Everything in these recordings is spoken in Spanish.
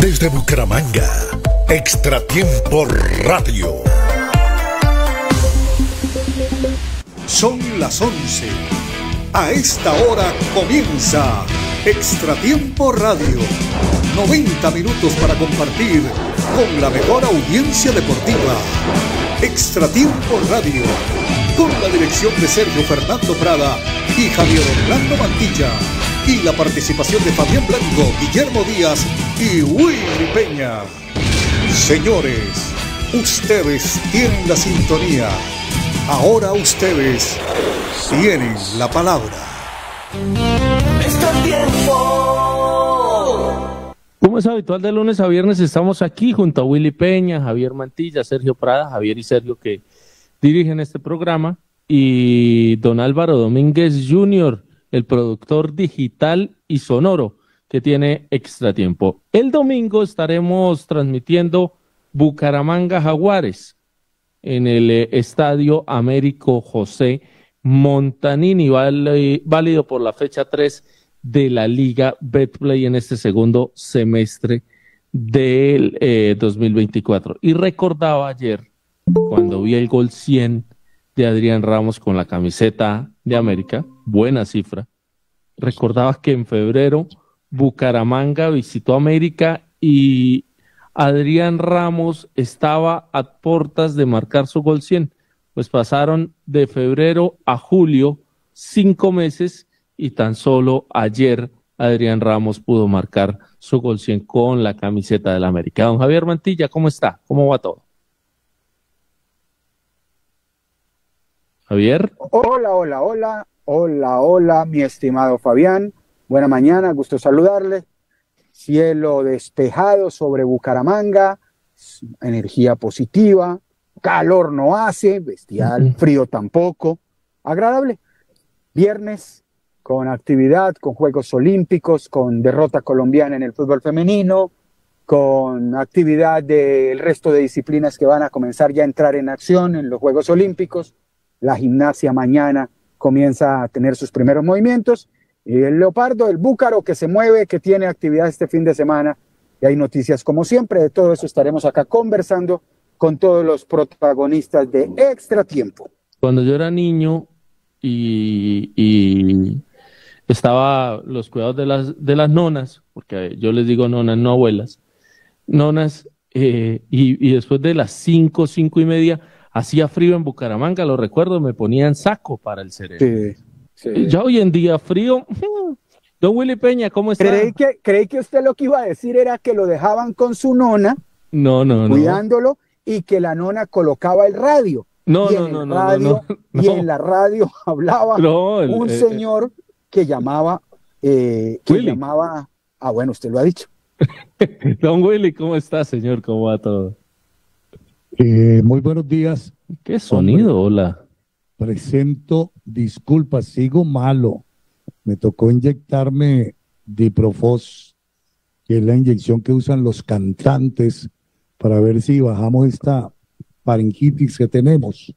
Desde Bucaramanga, Extra Tiempo Radio. Son las 11. A esta hora comienza Extra Tiempo Radio. 90 minutos para compartir con la mejor audiencia deportiva. Extra Tiempo Radio, con la dirección de Sergio Fernando Prada y Javier Orlando Mantilla, y la participación de Fabián Blanco, Guillermo Díaz y Willy Peña. Señores, ustedes tienen la sintonía. Ahora ustedes tienen la palabra. Extra Tiempo. Como es habitual, de lunes a viernes estamos aquí junto a Willy Peña, Javier Mantilla, Sergio Prada, Javier y Sergio que dirigen este programa, y don Álvaro Domínguez Jr., el productor digital y sonoro que tiene Extra Tiempo. El domingo estaremos transmitiendo Bucaramanga Jaguares en el Estadio Américo José Montanini, válido por la fecha 3 de la Liga Betplay en este segundo semestre del 2024. Y recordaba ayer, cuando vi el gol 100 de Adrián Ramos con la camiseta de América, buena cifra, recordaba que en febrero Bucaramanga visitó América y Adrián Ramos estaba a puertas de marcar su gol 100. Pues pasaron de febrero a julio 5 meses y tan solo ayer Adrián Ramos pudo marcar su gol 100 con la camiseta del América. Don Javier Mantilla, ¿cómo está? ¿Cómo va todo? Javier. Hola, mi estimado Fabián. Buena mañana, gusto saludarle. Cielo despejado sobre Bucaramanga, energía positiva, calor no hace, bestial, frío tampoco, agradable. Viernes con actividad, con Juegos Olímpicos, con derrota colombiana en el fútbol femenino, con actividad del resto de disciplinas que van a comenzar ya a entrar en acción en los Juegos Olímpicos. La gimnasia mañana comienza a tener sus primeros movimientos. Y el Leopardo, el Búcaro, que se mueve, que tiene actividad este fin de semana. Y hay noticias como siempre. De todo eso estaremos acá conversando con todos los protagonistas de Extra Tiempo. Cuando yo era niño y estaba los cuidados de las nonas, porque yo les digo nonas, no abuelas, nonas, y después de las 5:30, hacía frío en Bucaramanga, lo recuerdo, me ponían saco para el cerebro. Sí. Ya hoy en día frío. Don Willy Peña, ¿cómo está? Creí que usted lo que iba a decir era que lo dejaban con su nona, cuidándolo, y que la nona colocaba el radio. No. Y en la radio hablaba un señor que llamaba, bueno, usted lo ha dicho. Don Willy, ¿cómo está, señor? ¿Cómo va todo? Muy buenos días. ¿Qué sonido? Hola. Presento disculpas, sigo malo. Me tocó inyectarme Diprofos, que es la inyección que usan los cantantes para ver si bajamos esta faringitis que tenemos.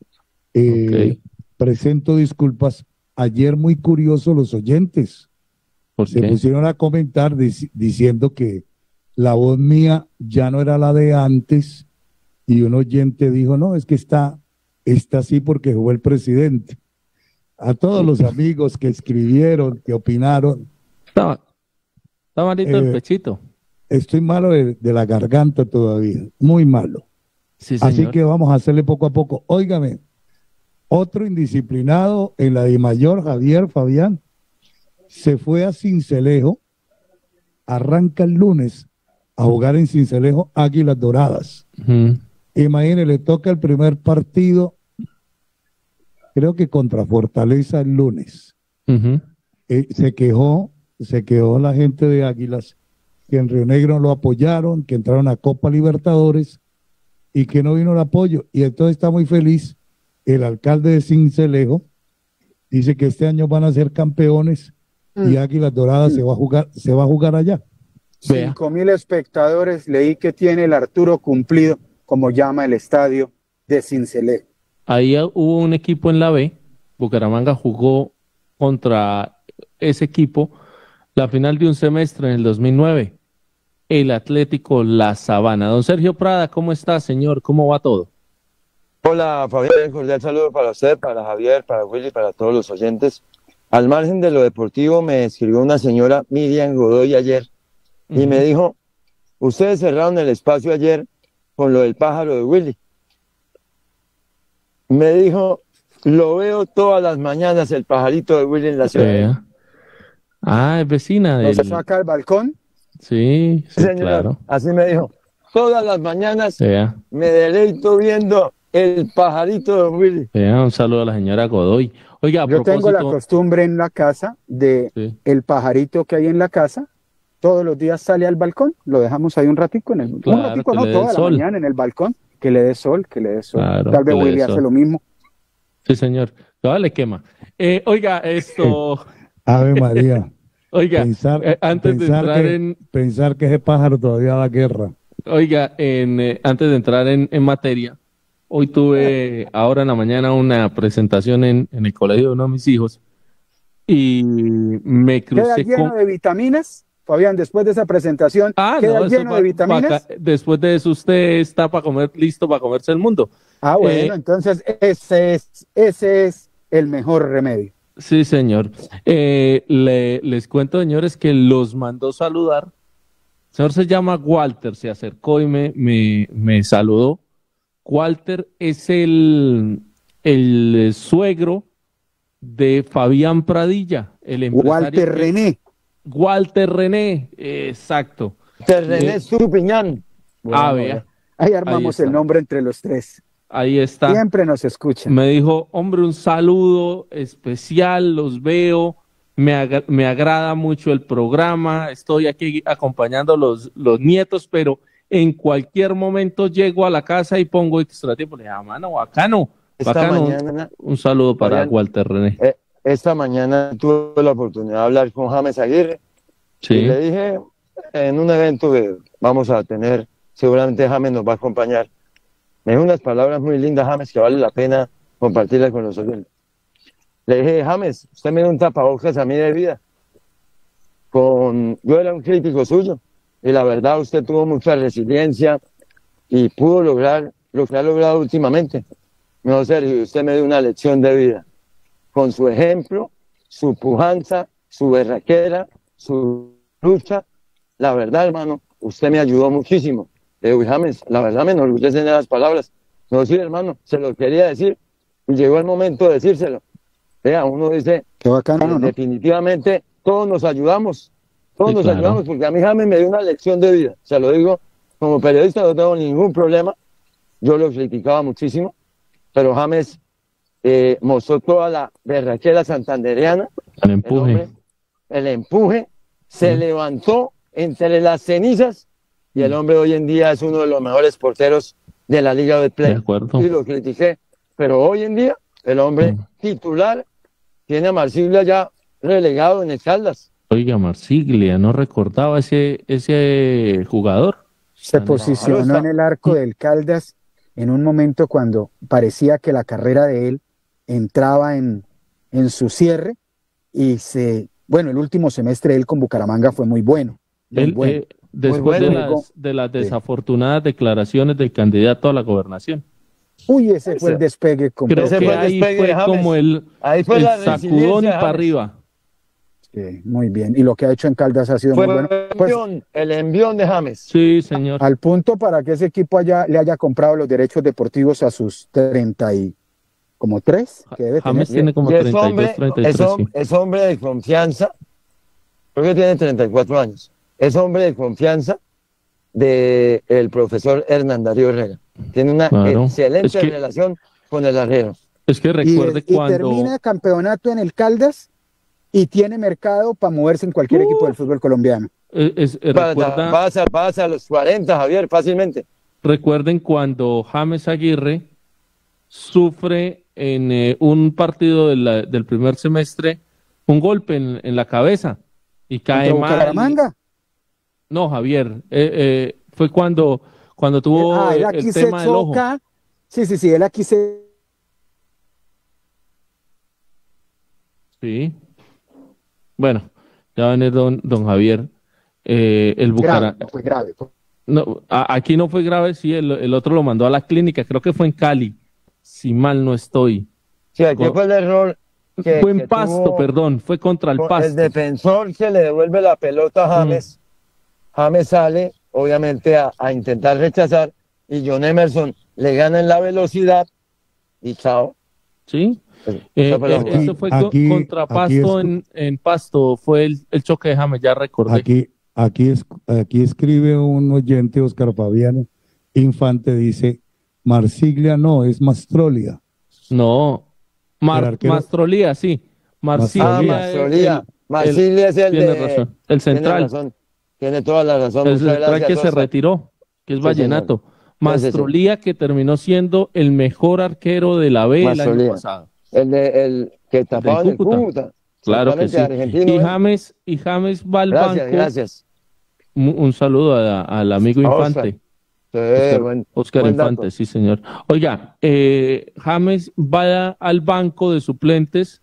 Presento disculpas. Ayer, muy curioso, los oyentes se pusieron a comentar diciendo que la voz mía ya no era la de antes, y un oyente dijo, no, es que está así porque jugó el presidente. A todos los amigos que escribieron, que opinaron. Está malito el pechito. Estoy malo de la garganta todavía, muy malo. Sí, señor. Así que vamos a hacerle poco a poco. Óigame, otro indisciplinado en la DIMAYOR, Javier, Fabián, se fue a Sincelejo, arranca el lunes a jugar en Sincelejo Águilas Doradas. Imagínense, le toca el primer partido, creo que contra Fortaleza el lunes. Se quejó la gente de Águilas, que en Río Negro lo apoyaron, que entraron a Copa Libertadores y que no vino el apoyo. Y entonces está muy feliz el alcalde de Sincelejo, dice que este año van a ser campeones y Águilas Doradas se va a jugar allá. 5,000 espectadores, leí que tiene el Arturo Cumplido, como llama el estadio de Sincelejo. Ahí hubo un equipo en la B, Bucaramanga jugó contra ese equipo la final de un semestre en el 2009 el Atlético La Sabana. Don Sergio Prada, ¿cómo está, señor? ¿Cómo va todo? Hola Fabián, cordial saludo para usted, para Javier, para Willy, para todos los oyentes. Al margen de lo deportivo, me escribió una señora Miriam Godoy ayer y me dijo, ustedes cerraron el espacio ayer con lo del pájaro de Willy. Me dijo, lo veo todas las mañanas el pajarito de Willy en la ciudad. Es vecina de... ¿Se saca al balcón? Sí, Señor, claro. así me dijo, todas las mañanas me deleito viendo el pajarito de Willy. Un saludo a la señora Godoy. Oiga, yo tengo la costumbre en la casa de el pajarito que hay en la casa, todos los días sale al balcón, lo dejamos ahí un ratico en el claro, un ratico, no, toda la mañana en el balcón, que le dé sol, Claro, tal vez Willy hace lo mismo. Sí, señor, todavía le quema. Oiga, esto... Ave María. Oiga, antes de entrar pensar que ese pájaro todavía da guerra. Oiga, antes de entrar en materia, hoy tuve ahora en la mañana una presentación en el colegio de uno de mis hijos y me crucé ¿Queda lleno de vitaminas? Fabián, después de esa presentación, ¿queda lleno de vitaminas? Después de eso usted está listo para comerse el mundo. Bueno, entonces ese es el mejor remedio. Sí, señor. Les cuento, señores, que los mandó saludar. El señor se llama Walter, se acercó y me saludó. Walter es el suegro de Fabián Pradilla, el empresario. Walter René, exacto. René Stupiñán. Vea. Ahí armamos el nombre entre los tres. Ahí está. Siempre nos escuchan. Me dijo, hombre, un saludo especial, los veo, me agrada mucho el programa, estoy aquí acompañando los nietos, pero en cualquier momento llego a la casa y pongo extra tiempo. Le dije, mano, bacano. Mañana, un saludo para Walter René. Esta mañana tuve la oportunidad de hablar con James Aguirre. Sí. Y le dije, en un evento que vamos a tener, seguramente James nos va a acompañar. Me dijo unas palabras muy lindas, James, que vale la pena compartirlas con los oyentes. Le dije, James, usted me dio un tapabocas a mí de vida. Yo era un crítico suyo y la verdad usted tuvo mucha resiliencia y pudo lograr lo que ha logrado últimamente. No, Sergio, usted me dio una lección de vida. Con su ejemplo, su pujanza, su berraquera, su lucha. La verdad, hermano, usted me ayudó muchísimo. Le digo, James, la verdad me enorgullecen las palabras. No, sí, hermano, se lo quería decir y llegó el momento de decírselo. Vea, uno dice, qué bacano, ¿no? Definitivamente todos nos ayudamos. Todos nos ayudamos porque a mí James me dio una lección de vida. Se lo digo, como periodista no tengo ningún problema. Yo lo criticaba muchísimo, pero James mostró toda la berraquera santandereana. El empuje, se levantó entre las cenizas y el hombre hoy en día es uno de los mejores porteros de la Liga de Play. Y lo critiqué, pero hoy en día el hombre titular tiene a Marsiglia ya relegado en el Caldas. Oiga, Marsiglia, no recordaba ese jugador. Se posicionó en el arco del Caldas en un momento cuando parecía que la carrera de él entraba en su cierre y el último semestre de él con Bucaramanga fue muy bueno. Después de las desafortunadas declaraciones del candidato a la gobernación. Uy, ese fue el despegue. Creo que ahí fue como el sacudón para arriba. Sí, muy bien. Y lo que ha hecho en Caldas ha sido muy bueno. El envión de James. Sí, señor. Al punto para que ese equipo le haya comprado los derechos deportivos a sus 33, que debe James tener. tiene como 32, 33. Es hombre de confianza. Creo que tiene 34 años. Es hombre de confianza del profesor Hernán Darío Herrera. Tiene una excelente relación con el arrero. Es que recuerde cuando... Y termina campeonato en el Caldas y tiene mercado para moverse en cualquier equipo del fútbol colombiano. Pasa a los 40, Javier, fácilmente. Recuerden cuando James Aguirre sufre en un partido del primer semestre un golpe en la cabeza y cae mal. ¿Bucaramanga? No, Javier, fue cuando tuvo el tema del ojo. Sí, él aquí se... Sí. Bueno, ya va a venir don Javier. el Bucaramanga. No fue grave. No, aquí no fue grave, sí, el otro lo mandó a la clínica, creo que fue en Cali, si mal no estoy. Sí, aquí fue el error. Fue en Pasto, perdón, fue contra el Pasto. El defensor que le devuelve la pelota a James. James sale, obviamente, a intentar rechazar, y John Emerson le gana en la velocidad y chao. Sí, eso fue contra Pasto, en Pasto, fue el choque de James, ya recordé. Aquí escribe un oyente, Oscar Fabián Infante, dice, Marsiglia no, es Mastrolia. No, Mastrolía, sí. Marsiglia es el tiene razón, el central. Tiene toda la razón. El central que se retiró, que es Vallenato. Mastrolía, que terminó siendo el mejor arquero de la B el año pasado. El que tapaba en el Cúcuta. Claro que sí. Y James va al banco. Gracias. Un saludo al amigo Infante. Oscar Infante, sí, señor. Oiga, James va al banco de suplentes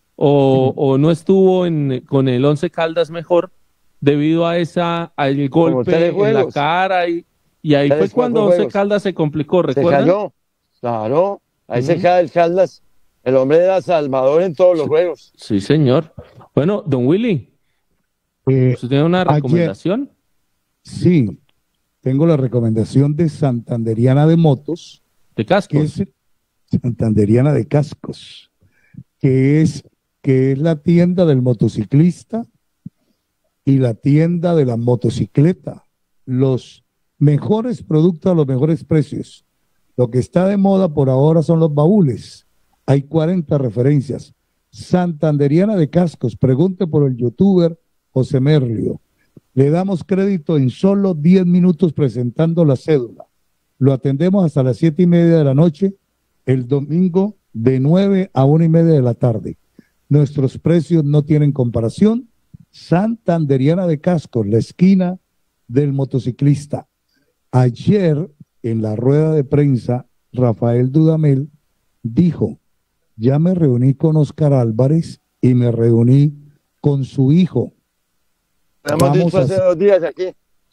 o no estuvo con el Once Caldas mejor debido a al golpe en la cara y ahí fue cuando Once Caldas se complicó, ¿recuerdan? Se cayó, claro, ahí se cae el Caldas, el hombre era Salvador en todos los juegos. Sí, señor. Bueno, don Willy, ¿usted tiene una recomendación? Sí, tengo la recomendación de Santanderiana de Motos. ¿De cascos? Santanderiana de Cascos, que es la tienda del motociclista y la tienda de la motocicleta. Los mejores productos a los mejores precios. Lo que está de moda por ahora son los baúles. Hay 40 referencias. Santanderiana de Cascos, pregunte por el youtuber José Merlio. Le damos crédito en solo 10 minutos presentando la cédula. Lo atendemos hasta las 7:30 de la noche, el domingo de 9 a 1:30 de la tarde. Nuestros precios no tienen comparación. Santanderiana de Cascos, la esquina del motociclista. Ayer, en la rueda de prensa, Rafael Dudamel dijo, ya me reuní con Oscar Álvarez y me reuní con su hijo. Hemos dicho hace 2 días aquí.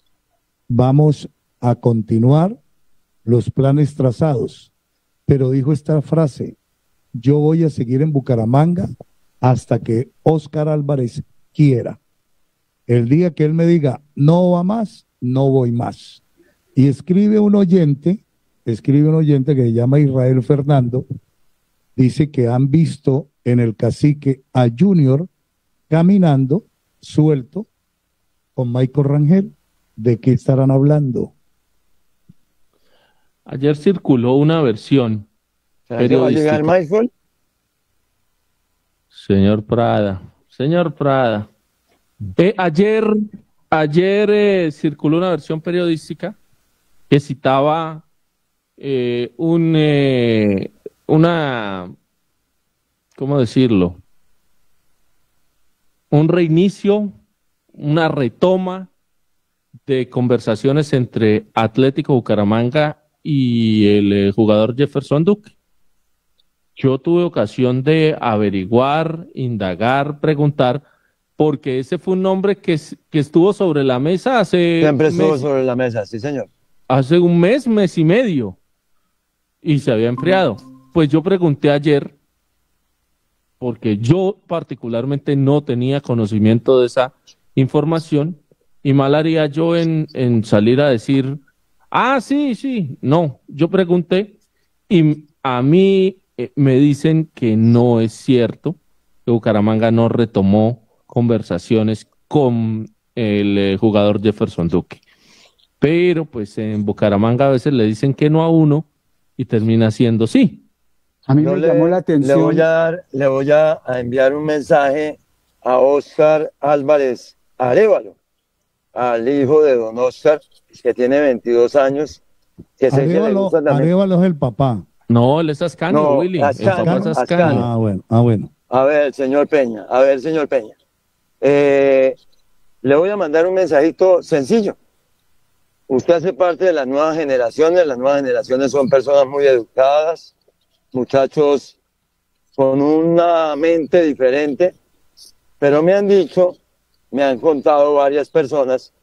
Vamos a continuar los planes trazados, pero dijo esta frase, yo voy a seguir en Bucaramanga hasta que Oscar Álvarez quiera. El día que él me diga, no va más, no voy más. Y escribe un oyente que se llama Israel Fernando, dice que han visto en el Cacique a Junior caminando, suelto, con Michael Rangel. ¿De qué estarán hablando? Ayer circuló una versión periodística. ¿Va a llegar Michael? Señor Prada. Ayer circuló una versión periodística que citaba ¿cómo decirlo? Un reinicio, una retoma de conversaciones entre Atlético Bucaramanga y el jugador Jefferson Duque. Yo tuve ocasión de averiguar, indagar, preguntar, porque ese fue un nombre que estuvo sobre la mesa Siempre estuvo sobre la mesa, sí, señor. Hace un mes y medio, y se había enfriado. Pues yo pregunté ayer, porque yo particularmente no tenía conocimiento de esa información, y mal haría yo en salir a decir, sí, no, yo pregunté, y a mí me dicen que no es cierto, que Bucaramanga no retomó conversaciones con el jugador Jefferson Duque. Pero pues en Bucaramanga a veces le dicen que no a uno y termina siendo sí. A mí me llamó la atención. Le voy a enviar un mensaje a Oscar Álvarez Arévalo, al hijo de don Oscar, que tiene 22 años. Que Arévalo es el papá. No, él es Ascanio, Willy. El papá es Ascanio. Bueno. A ver, señor Peña. Le voy a mandar un mensajito sencillo. Usted hace parte de las nuevas generaciones. Las nuevas generaciones son personas muy educadas, muchachos con una mente diferente, pero me han contado varias personas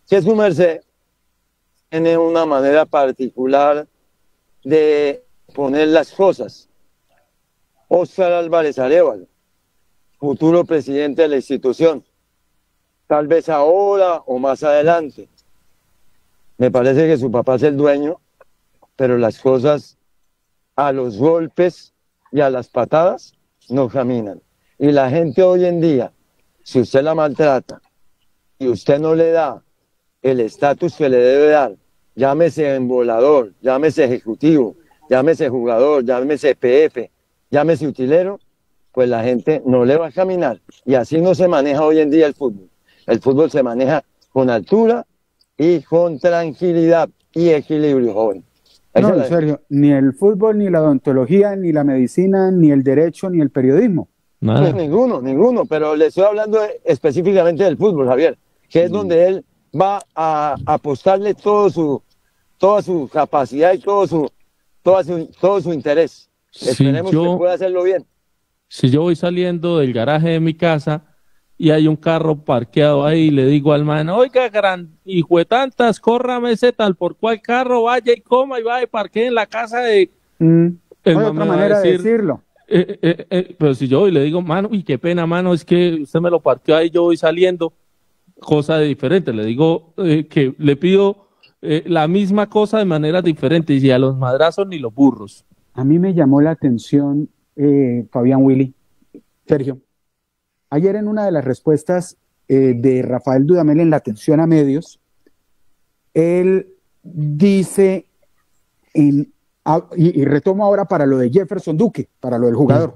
que su merced tiene una manera particular de poner las cosas. Óscar Álvarez Arévalo, futuro presidente de la institución, tal vez ahora o más adelante. Me parece que su papá es el dueño, pero las cosas a los golpes y a las patadas no caminan. Y la gente hoy en día, si usted la maltrata y usted no le da el estatus que le debe dar, llámese embolador, llámese ejecutivo, llámese jugador, llámese PF, llámese utilero, pues la gente no le va a caminar. Y así no se maneja hoy en día el fútbol. El fútbol se maneja con altura y con tranquilidad y equilibrio, joven. No, Sergio, ni el fútbol, ni la odontología, ni la medicina, ni el derecho, ni el periodismo. Pues ninguno, pero le estoy hablando específicamente del fútbol, Javier, que es donde él va a apostarle toda su capacidad y todo su interés. Esperemos que pueda hacerlo bien. Si yo voy saliendo del garaje de mi casa y hay un carro parqueado ahí, le digo al man, oiga, gran hijo de tantas, córrame ese tal por cual carro, vaya y coma y vaya y parquee en la casa de... Hay otra manera de decirlo. Pero si yo voy y le digo, mano, uy, qué pena, mano, es que usted me lo parqueó ahí, yo voy saliendo, cosa diferente. Le digo que le pido la misma cosa de maneras diferentes y a los madrazos ni los burros. A mí me llamó la atención, Fabián, Willy, Sergio. Ayer en una de las respuestas de Rafael Dudamel en la atención a medios, él dice, y retomo ahora para lo de Jefferson Duque, para lo del jugador.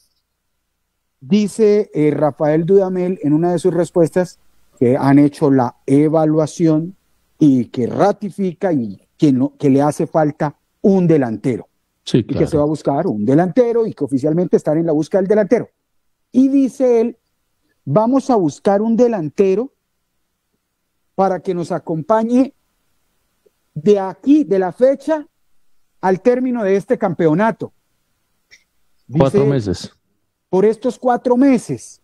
Dice Rafael Dudamel en una de sus respuestas que han hecho la evaluación y que ratifica y que le hace falta un delantero. Sí, claro. Y que se va a buscar un delantero y que oficialmente están en la búsqueda del delantero. Y dice él, vamos a buscar un delantero para que nos acompañe de aquí, de la fecha, al término de este campeonato. Dice, 4 meses. Por estos 4 meses.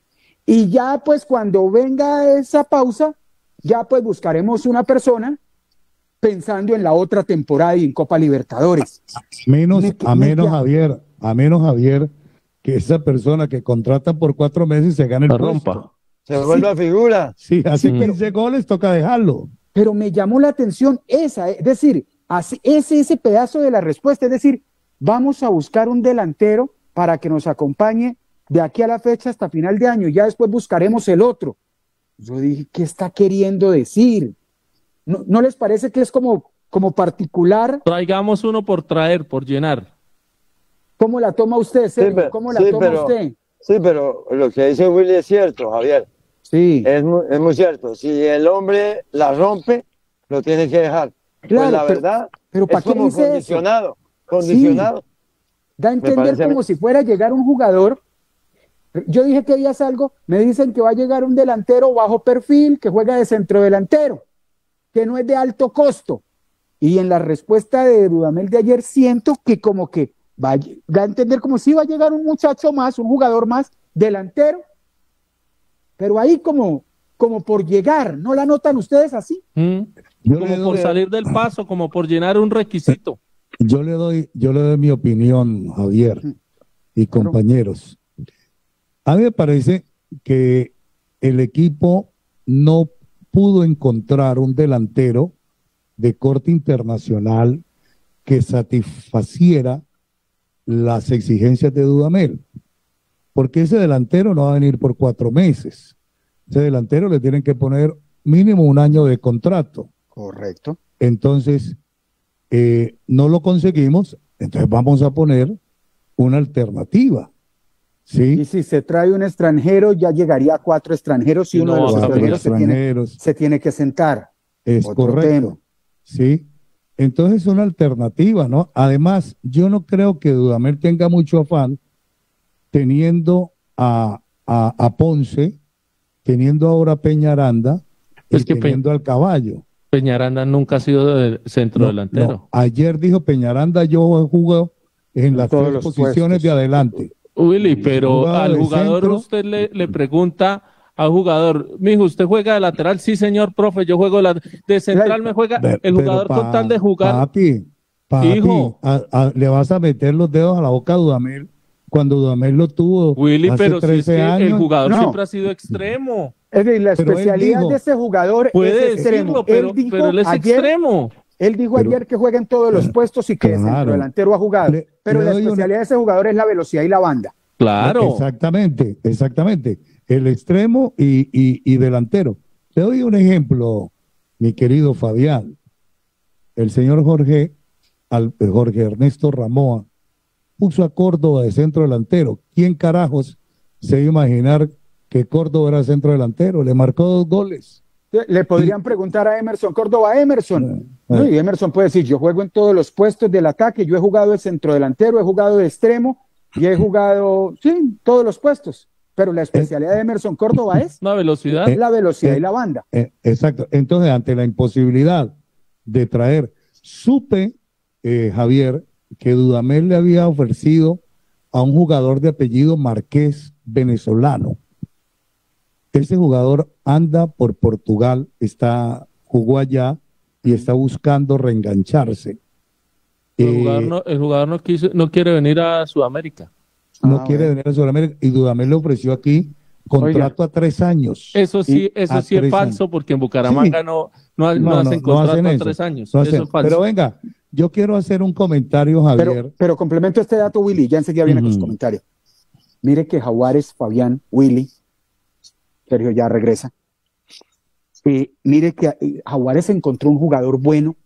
Y ya pues cuando venga esa pausa, ya pues buscaremos una persona pensando en la otra temporada y en Copa Libertadores. A menos Javier, que esa persona que contrata por 4 meses se gane el puesto. Se vuelve a figura. Sí, hace 15 goles, toca dejarlo. Pero me llamó la atención esa, es decir, ese pedazo de la respuesta, es decir, vamos a buscar un delantero para que nos acompañe de aquí a la fecha hasta final de año, y ya después buscaremos el otro. Yo dije, ¿qué está queriendo decir? ¿No les parece que es como particular? Traigamos uno por traer, por llenar. ¿Cómo la toma usted, Sergio? ¿Cómo la toma usted? Sí, pero lo que dice Willy es cierto, Javier. Sí. Es muy cierto. Si el hombre la rompe, lo tiene que dejar. Claro, pues la verdad, pero ¿para es qué como dice condicionado. Sí. Da a entender como si fuera a llegar un jugador. Yo dije que días algo, me dicen que va a llegar un delantero bajo perfil, que juega de centrodelantero, que no es de alto costo. Y en la respuesta de Dudamel de ayer siento que como que da a entender como si va a llegar un muchacho más, un jugador más, delantero, pero ahí como por llegar, ¿no la notan ustedes así? Como por salir del paso, como por llenar un requisito. Yo le doy mi opinión, Javier y compañeros. A mí me parece que el equipo no pudo encontrar un delantero de corte internacional que satisfaciera las exigencias de Dudamel, porque ese delantero no va a venir por 4 meses. Ese delantero le tienen que poner mínimo 1 año de contrato. Correcto. Entonces, no lo conseguimos, entonces vamos a poner una alternativa. ¿Sí? Y si se trae un extranjero, ya llegaría a 4 extranjeros y uno de los extranjeros se tiene que sentar. Es correcto. Tema. Sí. Entonces es una alternativa, ¿no? Además, yo no creo que Dudamel tenga mucho afán teniendo a Ponce, teniendo ahora a Peñaranda y teniendo al Caballo. Peñaranda nunca ha sido de centro delantero. No. Ayer dijo Peñaranda, yo jugué en las 3 posiciones de adelante. Willy, pero al jugador usted le pregunta a un jugador, mijo, ¿usted juega de lateral? Sí, señor, profe, yo juego de central, me juega el jugador con tal de jugar. Papi, Hijo. le vas a meter los dedos a la boca a Dudamel cuando Dudamel lo tuvo Willy, hace pero 13 si es que años. el jugador No. siempre ha sido extremo. Es decir, la Pero él especialidad dijo- de ese jugador Puede es extremo. decirlo, pero él es ayer, extremo. Él dijo Pero- ayer que juega en todos los puestos y que de Claro. centrodelantero ha jugado. Pero le la doy especialidad de ese jugador es la velocidad y la banda. Claro. Exactamente. El extremo y delantero. Te doy un ejemplo, mi querido Fabián. El señor Jorge Ernesto Ramoa puso a Córdoba de centro delantero. ¿Quién carajos se iba a imaginar que Córdoba era centro delantero? Le marcó 2 goles. Le podrían preguntar a Emerson Córdoba, Emerson. ¿No? Y Emerson puede decir, yo juego en todos los puestos del ataque, yo he jugado de centrodelantero, he jugado de extremo y he jugado, sí, todos los puestos. Pero la especialidad de Emerson Córdoba es Una velocidad. la velocidad y la banda. Exacto. Entonces, ante la imposibilidad de traer, supe, Javier, que Dudamel le había ofrecido a un jugador de apellido Márquez venezolano. Ese jugador anda por Portugal, jugó allá y está buscando reengancharse. El jugador no quiere venir a Sudamérica. No quiere venir a Sudamérica y Dudamel le ofreció aquí contrato a 3 años. Eso sí es falso, porque en Bucaramanga no hacen contrato a 3 años. Eso es falso. Pero venga, yo quiero hacer un comentario, Javier. Pero complemento este dato, Willy, ya enseguida viene con su comentario. Mire que Jaguares, Fabián, Willy, Sergio ya regresa. Mire que Jaguares encontró un jugador bueno,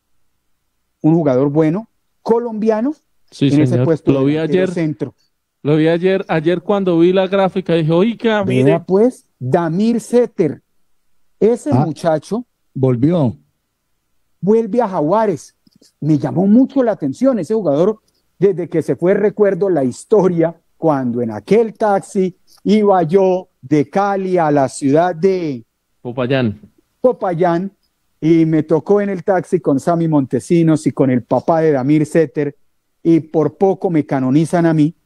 colombiano, Sí, en señor. ese puesto Lo vi delantero ayer. centro. Lo vi ayer cuando vi la gráfica, dije, oiga, mire. Vea pues, Damir Setter, ese muchacho Volvió. vuelve a Jaguares. Me llamó mucho la atención ese jugador, desde que se fue, recuerdo la historia, cuando en aquel taxi iba yo de Cali a la ciudad de Popayán y me tocó en el taxi con Sammy Montesinos y con el papá de Damir Setter y por poco me canonizan a mí,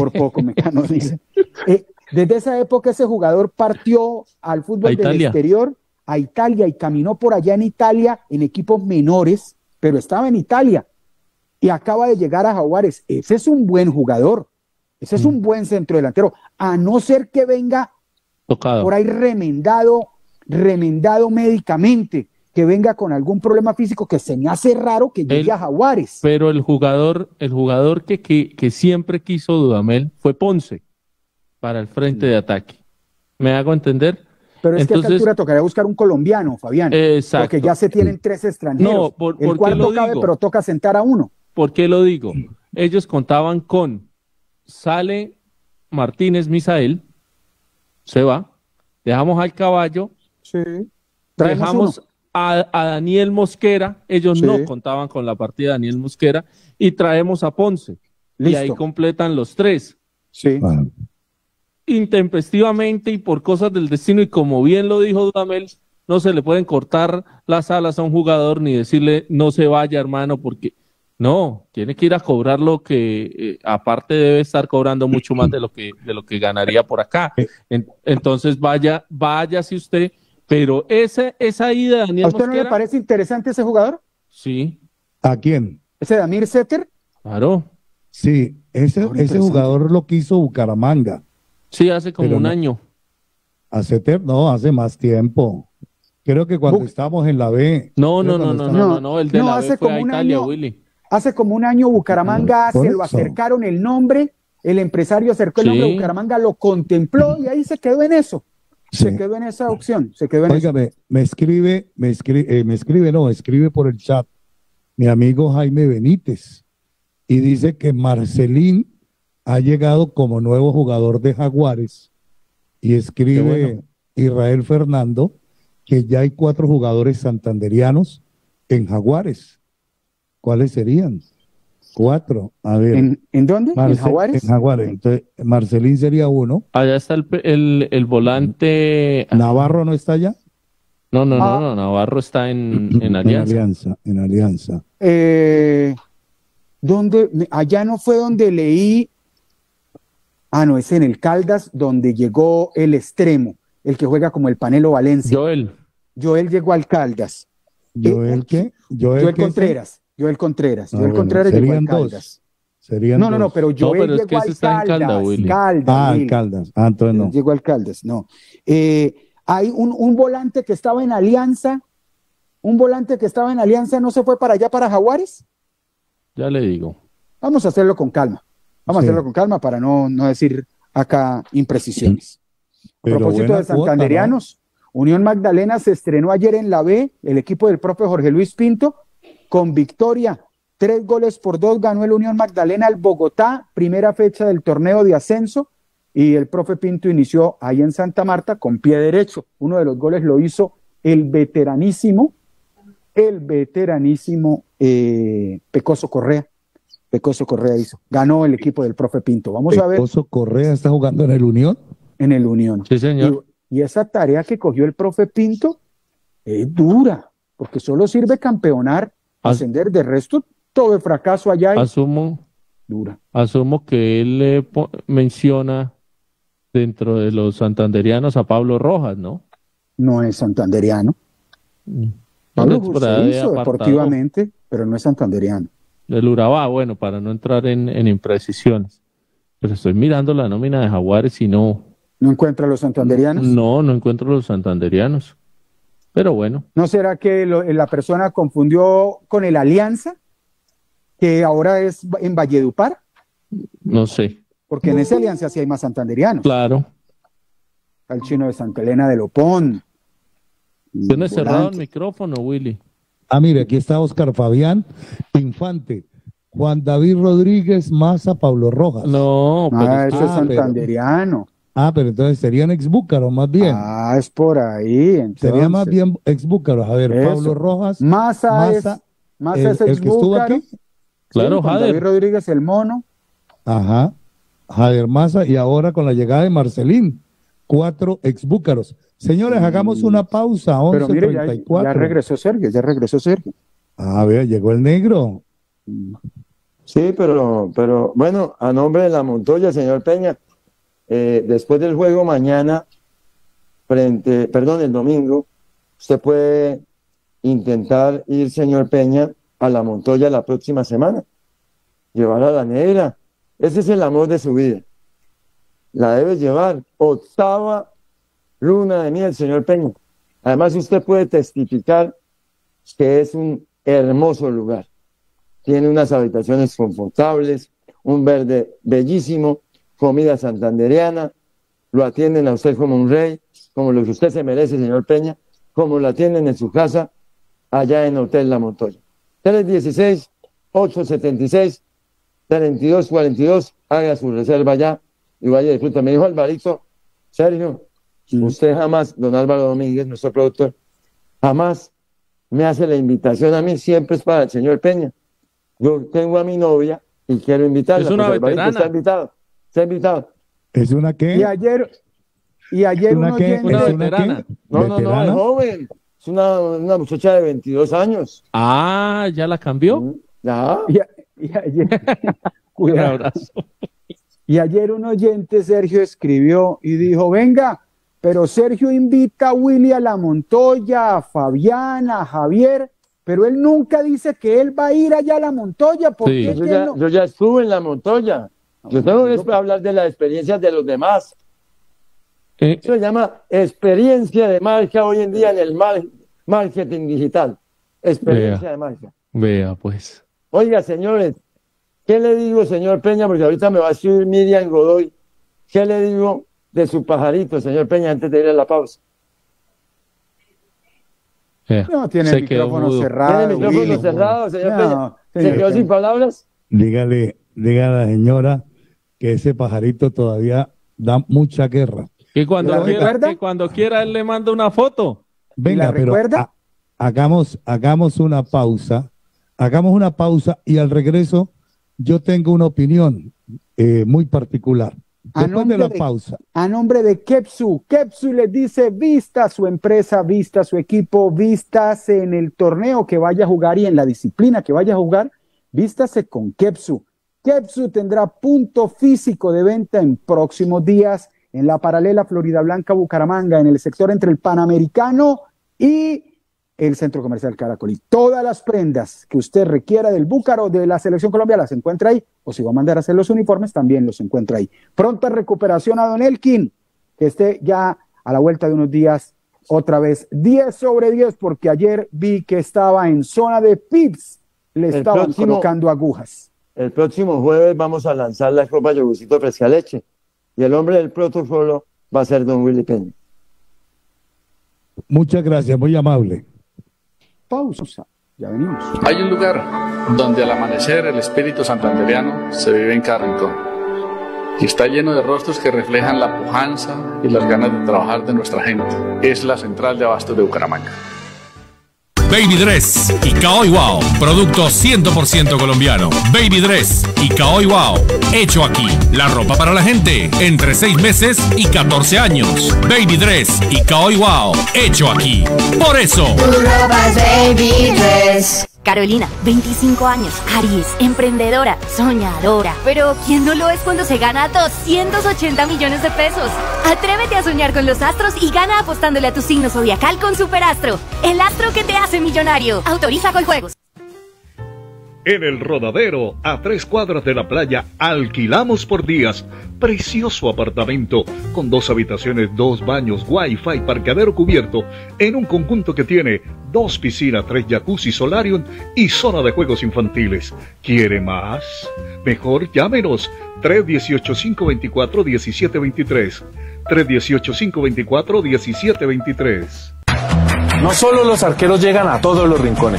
desde esa época ese jugador partió al fútbol del exterior, a Italia, y caminó por allá en Italia en equipos menores, pero estaba en Italia y acaba de llegar a Jaguares. Ese es un buen jugador, ese es un buen centrodelantero, a no ser que venga tocado por ahí remendado médicamente, que venga con algún problema físico, que se me hace raro que llegue a Jaguares. Pero el jugador que siempre quiso Dudamel fue Ponce para el frente de ataque. ¿Me hago entender? Pero es que a esta altura tocaría buscar un colombiano, Fabián. Exacto. Porque ya se tienen 3 extranjeros. No, ¿por el cuarto cabe, pero toca sentar a uno. ¿Por qué lo digo? Ellos contaban con sale Martínez Misael, se va, dejamos al Caballo, dejamos a Daniel Mosquera, ellos no contaban con la partida de Daniel Mosquera, y traemos a Ponce. Listo. Y ahí completan los 3. Sí. Bueno. Intempestivamente y por cosas del destino, y como bien lo dijo Dudamel, no se le pueden cortar las alas a un jugador ni decirle no se vaya, hermano, porque no, tiene que ir a cobrar lo que aparte debe estar cobrando mucho más de lo que ganaría por acá. Entonces váyase usted, pero esa ida de Daniel ¿A usted Mosquera, no le parece interesante ese jugador? Sí. ¿A quién? ¿Ese Damir Setter? Claro. Sí, ese jugador lo quiso Bucaramanga. Sí, hace como un año. Hace más tiempo. Creo que cuando estábamos en la B. No, el de la B fue a Italia, Willy. Hace como un año Bucaramanga se lo acercaron el nombre, el empresario acercó el nombre, Bucaramanga lo contempló y ahí se quedó en eso. Sí. Se quedó en esa opción, Óigame, escribe por el chat mi amigo Jaime Benítez y dice que Marcelín ha llegado como nuevo jugador de Jaguares y escribe Israel Fernando que ya hay 4 jugadores santanderianos en Jaguares. ¿Cuáles serían? 4. A ver. ¿En dónde? ¿En Jaguares? En Jaguares. Entonces, Marcelín sería uno. Allá está el volante. ¿Navarro no está allá? No, Navarro está en Alianza. En Alianza. ¿Dónde? Allá no fue donde leí. No, es en el Caldas donde llegó el extremo. el que juega como el Panelo Valencia. Joel llegó al Caldas. ¿Joel qué? Joel Contreras. Joel Contreras. Joel Contreras llegó al Caldas. No, pero Joel pero es que llegó ese al está en Caldas. Willy. Al Caldas. Entonces no. Llegó al Caldas, no. Hay un volante que estaba en Alianza. Un volante que estaba en Alianza, ¿no se fue para allá, para Jaguares? Ya le digo. Vamos a hacerlo con calma. Vamos a hacerlo con calma para no decir acá imprecisiones. A propósito de santanderianos, ¿no? Unión Magdalena se estrenó ayer en la B, el equipo del profe Jorge Luis Pinto, con victoria. 3-2 ganó el Unión Magdalena al Bogotá, primera fecha del torneo de ascenso, y el profe Pinto inició ahí en Santa Marta con pie derecho. Uno de los goles lo hizo el veteranísimo Pecoso Correa. Pecoso Correa hizo. Ganó el equipo del profe Pinto. Vamos a ver. ¿Pecoso Correa está jugando en el Unión? En el Unión. Sí, señor. Y esa tarea que cogió el profe Pinto es dura, porque solo sirve campeonar, ascender. De resto, todo el fracaso allá es dura. Asumo que él menciona dentro de los santanderianos a Pablo Rojas, ¿no? No es santanderiano. Pablo se hizo deportivamente, pero no es santanderiano. Del Urabá, bueno, para no entrar en imprecisiones. Pero estoy mirando la nómina de Jaguares y no... ¿No encuentra a los santanderianos? No encuentro los santanderianos. Pero bueno. ¿No será que la persona confundió con el Alianza, que ahora es en Valledupar? No sé. Porque en esa Alianza sí hay más santanderianos. Claro. Al chino de Santa Elena de Lopón. Tiene cerrado el micrófono, Willy. Mire, aquí está Oscar Fabián Infante, Juan David Rodríguez Maza, Pablo Rojas. No, pero eso es santanderiano. Pero entonces serían exbúcaros más bien. Es por ahí. Entonces. Sería más bien exbúcaros. A ver, eso. Pablo Rojas. Maza es exbúcaro. El que estuvo aquí. Claro, Juan David Rodríguez, el mono. Ajá. Jader Maza, y ahora con la llegada de Marcelín, 4 exbúcaros. Señores, hagamos una pausa. 11:34. Pero mire, ya regresó Sergio. A ver, llegó el negro. Sí, pero bueno, a nombre de la Montoya, señor Peña, después del juego mañana, el domingo, usted puede intentar ir, señor Peña, a la Montoya la próxima semana, llevar a la negra. Ese es el amor de su vida. La debe llevar. 8ª luna de miel, señor Peña. Además, usted puede testificar que es un hermoso lugar. Tiene unas habitaciones confortables, un verde bellísimo, comida santanderiana, lo atienden a usted como un rey, como lo que usted se merece, señor Peña, como lo atienden en su casa, allá en Hotel La Montoya. 316-876-3242, haga su reserva ya y vaya a disfrutar. Me dijo Alvarito, Sergio, usted jamás, don Álvaro Domínguez, nuestro productor, jamás me hace la invitación a mí, siempre es para el señor Peña. Yo tengo a mi novia y quiero invitarla. Es una veterana. Está invitado. ¿Es una qué? Y ayer una veterana. No, es joven. Es una muchacha de 22 años. ¿Ya la cambió? Ya. Y ayer, un abrazo. Y ayer un oyente, Sergio, escribió y dijo, venga, pero Sergio invita a Willy a la Montoya, a Fabián, a Javier, pero él nunca dice que él va a ir allá a la Montoya. Porque sí. Yo ya estuve en la Montoya. Yo tengo que hablar de las experiencias de los demás. Eso se llama experiencia de marca hoy en día en el marketing digital. Experiencia de marca. Vea, pues. Oiga, señores, ¿qué le digo, señor Peña? Porque ahorita me va a escribir Miriam Godoy. ¿Qué le digo de su pajarito, señor Peña, antes de ir a la pausa? No, tiene el micrófono cerrado. ¿Tiene el micrófono cerrado, señor Peña? ¿Se quedó sin palabras? Dígale a la señora que ese pajarito todavía da mucha guerra. Que cuando quiera él le manda una foto. Venga, pero hagamos una pausa. Hagamos una pausa y al regreso yo tengo una opinión muy particular. Después de la pausa. A nombre de Kepsu. Kepsu les dice, vista su empresa, vista su equipo, vístase en el torneo que vaya a jugar y en la disciplina que vaya a jugar, vístase con Kepsu. Kepsu tendrá punto físico de venta en próximos días en la paralela Florida Blanca Bucaramanga, en el sector entre el Panamericano y el Centro Comercial Caracolí. Todas las prendas que usted requiera del Búcaro de la Selección Colombia las encuentra ahí, o si va a mandar a hacer los uniformes también los encuentra ahí. Pronta recuperación a Don Elkin, que esté ya a la vuelta de unos días otra vez 10 sobre 10, porque ayer vi que estaba en zona de pits, le estaban colocando agujas. El próximo jueves vamos a lanzar la copa Yogurcito Fresca Leche y el hombre del protocolo va a ser don Willy Peña. Muchas gracias, muy amable. Pausa, ya venimos. Hay un lugar donde al amanecer el espíritu santandereano se vive en cada rincón y está lleno de rostros que reflejan la pujanza y las ganas de trabajar de nuestra gente. Es la central de abastos de Bucaramanga. Baby Dress y Caoy Wow, producto 100% colombiano. Baby Dress y Caoy Wow, hecho aquí. La ropa para la gente entre 6 meses y 14 años. Baby Dress y Caoy Wow, hecho aquí. Por eso. Tu ropa es Baby Dress. Carolina, 25 años, Aries, emprendedora, soñadora. Pero ¿quién no lo es cuando se gana 280 millones de pesos? Atrévete a soñar con los astros y gana apostándole a tu signo zodiacal con Superastro, el astro que te hace millonario. Autoriza Coljuegos. En el Rodadero, a 3 cuadras de la playa, alquilamos por días. Precioso apartamento, con 2 habitaciones, 2 baños, wifi, parqueadero cubierto, en un conjunto que tiene 2 piscinas, 3 jacuzzi, solarium y zona de juegos infantiles. ¿Quiere más? Mejor llámenos, 318-524-1723. 318-524-1723. No solo los arqueros llegan a todos los rincones.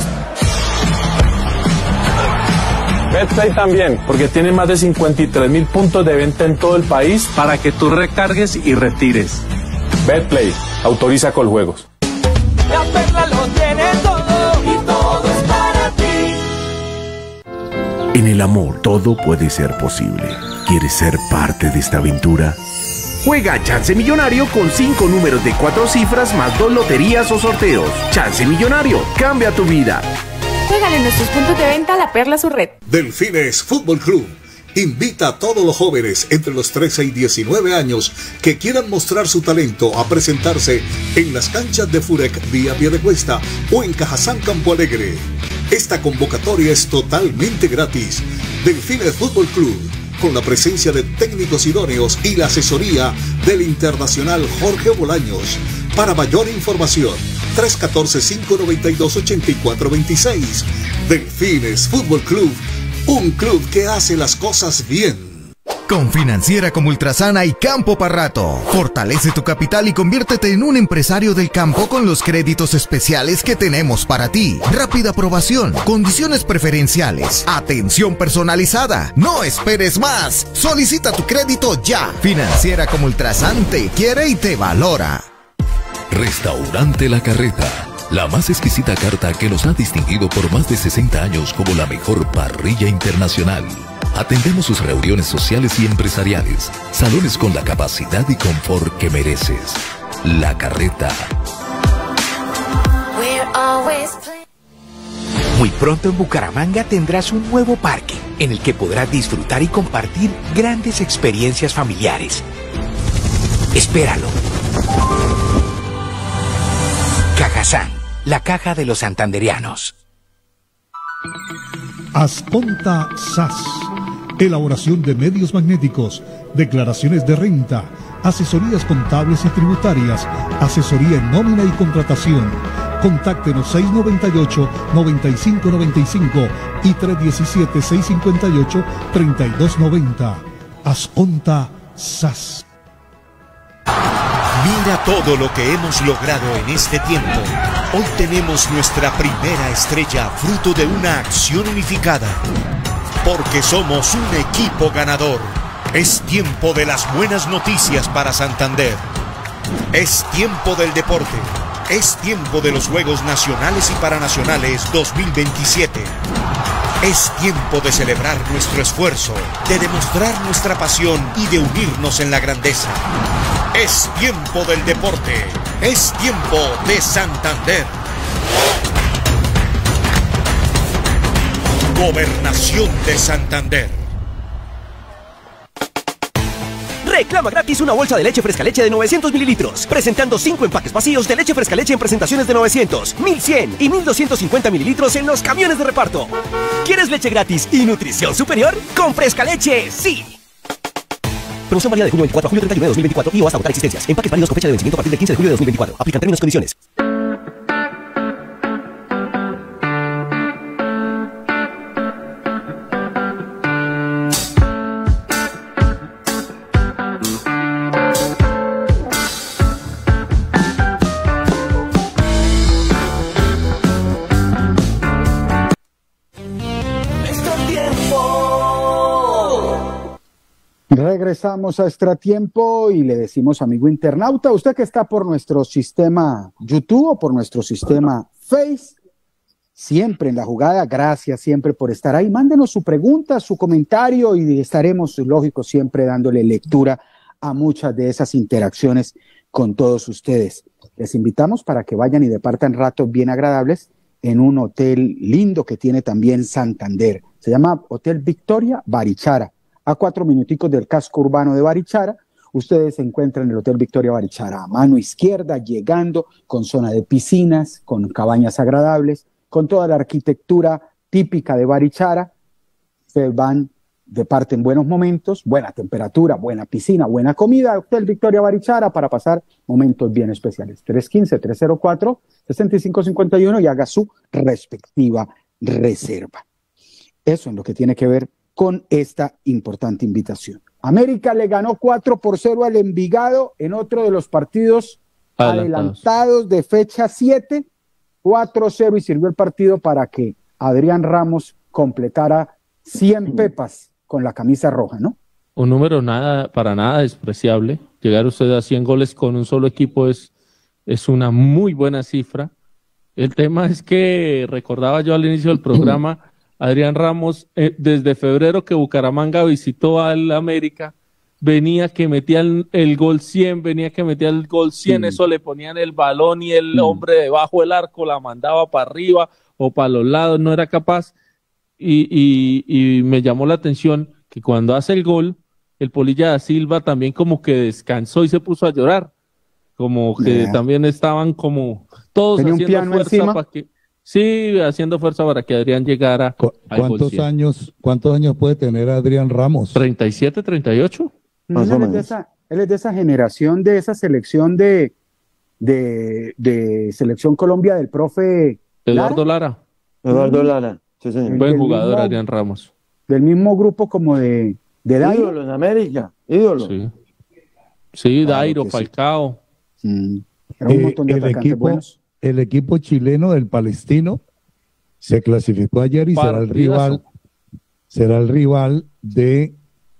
Betplay también, porque tiene más de 53.000 puntos de venta en todo el país para que tú recargues y retires. Betplay, autoriza Coljuegos. La Perla lo tiene todo y todo es para ti. En el amor todo puede ser posible. ¿Quieres ser parte de esta aventura? Juega Chance Millonario con 5 números de 4 cifras más 2 loterías o sorteos. Chance Millonario, cambia tu vida. Juégale en nuestros puntos de venta La Perla, su red. Delfines Fútbol Club invita a todos los jóvenes entre los 13 y 19 años que quieran mostrar su talento a presentarse en las canchas de Furec vía Piedecuesta o en Cajazán Campo Alegre. Esta convocatoria es totalmente gratis. Delfines Fútbol Club, con la presencia de técnicos idóneos y la asesoría del internacional Jorge Bolaños. Para mayor información, 314-592-8426. Delfines Fútbol Club, un club que hace las cosas bien. Con Financiera como Ultrasan hay campo para rato. Fortalece tu capital y conviértete en un empresario del campo con los créditos especiales que tenemos para ti. Rápida aprobación, condiciones preferenciales, atención personalizada. No esperes más. Solicita tu crédito ya. Financiera como Ultrasan te quiere y te valora. Restaurante La Carreta, la más exquisita carta que nos ha distinguido por más de 60 años como la mejor parrilla internacional. Atendemos sus reuniones sociales y empresariales, salones con la capacidad y confort que mereces. La Carreta. Muy pronto en Bucaramanga tendrás un nuevo parque en el que podrás disfrutar y compartir grandes experiencias familiares. Espéralo. Cajazán, la caja de los santandereanos. Asponta SAS. Elaboración de medios magnéticos, declaraciones de renta, asesorías contables y tributarias, asesoría en nómina y contratación. Contáctenos 698-9595 y 317-658-3290. Asponta SAS. Mira todo lo que hemos logrado en este tiempo. Hoy tenemos nuestra primera estrella fruto de una acción unificada. Porque somos un equipo ganador. Es tiempo de las buenas noticias para Santander. Es tiempo del deporte. Es tiempo de los Juegos Nacionales y Paranacionales 2027. Es tiempo de celebrar nuestro esfuerzo, de demostrar nuestra pasión y de unirnos en la grandeza. Es tiempo del deporte. Es tiempo de Santander. Gobernación de Santander. Reclama gratis una bolsa de leche fresca leche de 900 mililitros, presentando 5 empaques vacíos de leche fresca leche en presentaciones de 900, 1100 y 1250 mililitros en los camiones de reparto. ¿Quieres leche gratis y nutrición superior? Con Fresca Leche, sí. Promoción válida de junio 24 a julio 31 de 2024 y o hasta agotar existencias. Empaques válidos con fecha de vencimiento a partir del 15 de julio de 2024. Aplican términos y condiciones. Regresamos a Extratiempo y le decimos, amigo internauta, usted que está por nuestro sistema YouTube o por nuestro sistema Face, siempre en la jugada, gracias siempre por estar ahí. Mándenos su pregunta, su comentario y estaremos, lógico, siempre dándole lectura a muchas de esas interacciones con todos ustedes. Les invitamos para que vayan y departan ratos bien agradables en un hotel lindo que tiene también Santander. Se llama Hotel Victoria Barichara. A 4 minuticos del casco urbano de Barichara, ustedes se encuentran en el Hotel Victoria Barichara, a mano izquierda, llegando con zona de piscinas, con cabañas agradables, con toda la arquitectura típica de Barichara. Se van, departen buenos momentos, buena temperatura, buena piscina, buena comida. Hotel Victoria Barichara para pasar momentos bien especiales. 315-304-6551 y haga su respectiva reserva. Eso es lo que tiene que ver con esta importante invitación. América le ganó 4-0 al Envigado en otro de los partidos adelantados de fecha 7, 4-0, y sirvió el partido para que Adrián Ramos completara 100 pepas con la camisa roja, ¿no? Un número para nada despreciable. Llegar usted a 100 goles con un solo equipo es una muy buena cifra. El tema es que recordaba yo al inicio del programa, Adrián Ramos, desde febrero que Bucaramanga visitó al América, venía que metía el gol 100, venía que metía el gol 100, eso le ponían el balón y el hombre debajo del arco la mandaba para arriba o para los lados, no era capaz. Y me llamó la atención que cuando hace el gol, el Polilla da Silva también como que descansó y se puso a llorar, como que también estaban como todos haciendo fuerza para que... Sí, haciendo fuerza para que Adrián llegara. ¿Cuántos años puede tener Adrián Ramos? 37, 38. Él es de esa generación, de esa selección de Selección Colombia del profe Eduardo Lara. Eduardo Lara, sí, señor. Buen jugador, Adrián Ramos. Del mismo grupo como de Dairo. Ídolo en América, ídolo. Sí, Dairo, Falcao. Era un montón de atacantes buenos. El equipo chileno del Palestino se clasificó ayer y será el rival de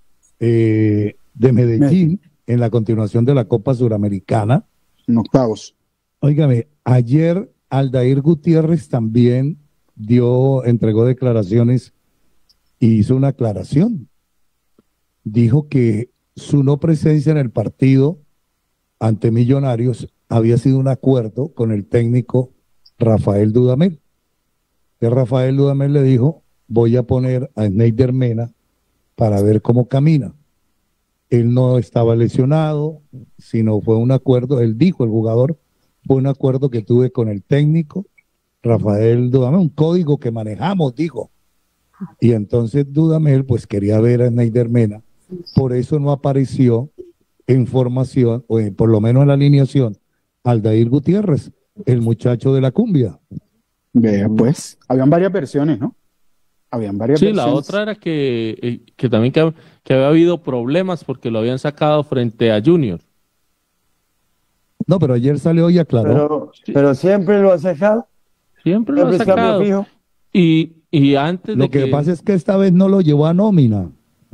Medellín en la continuación de la Copa Suramericana. En octavos. Óigame, ayer Aldair Gutiérrez también entregó declaraciones y hizo una aclaración. Dijo que su no presencia en el partido ante Millonarios había sido un acuerdo con el técnico Rafael Dudamel. Que Rafael Dudamel le dijo, voy a poner a Snyder Mena para ver cómo camina. Él no estaba lesionado, sino fue un acuerdo, él dijo, el jugador, fue un acuerdo que tuve con el técnico Rafael Dudamel, un código que manejamos, dijo. Y entonces Dudamel pues quería ver a Snyder Mena, por eso no apareció en formación, o por lo menos en la alineación, Aldair Gutiérrez, el muchacho de la cumbia. Vea, pues, habían varias versiones, ¿no? Habían varias versiones. Sí, la otra era que también que había habido problemas porque lo habían sacado frente a Junior. No, pero ayer salió y aclaró. Pero siempre lo ha sacado. Siempre lo ha sacado. Y antes lo que pasa es que esta vez no lo llevó a nómina.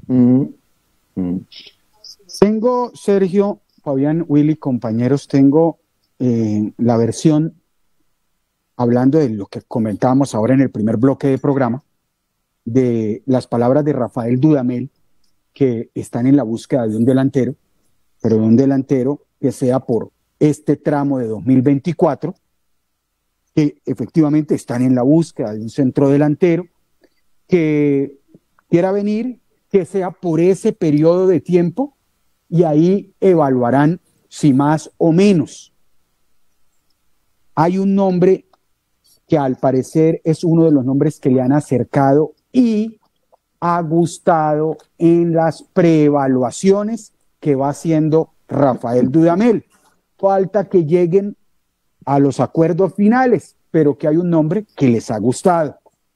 Tengo, Sergio, Fabián, Willy, compañeros, tengo la versión, hablando de lo que comentábamos ahora en el primer bloque de programa, de las palabras de Rafael Dudamel, que están en la búsqueda de un delantero, pero de un delantero que sea por este tramo de 2024, que efectivamente están en la búsqueda de un centro delantero, que quiera venir, que sea por ese periodo de tiempo, y ahí evaluarán si más o menos. Hay un nombre que al parecer es uno de los nombres que le han acercado y ha gustado en las preevaluaciones que va haciendo Rafael Dudamel. Falta que lleguen a los acuerdos finales, pero que hay un nombre que les ha gustado.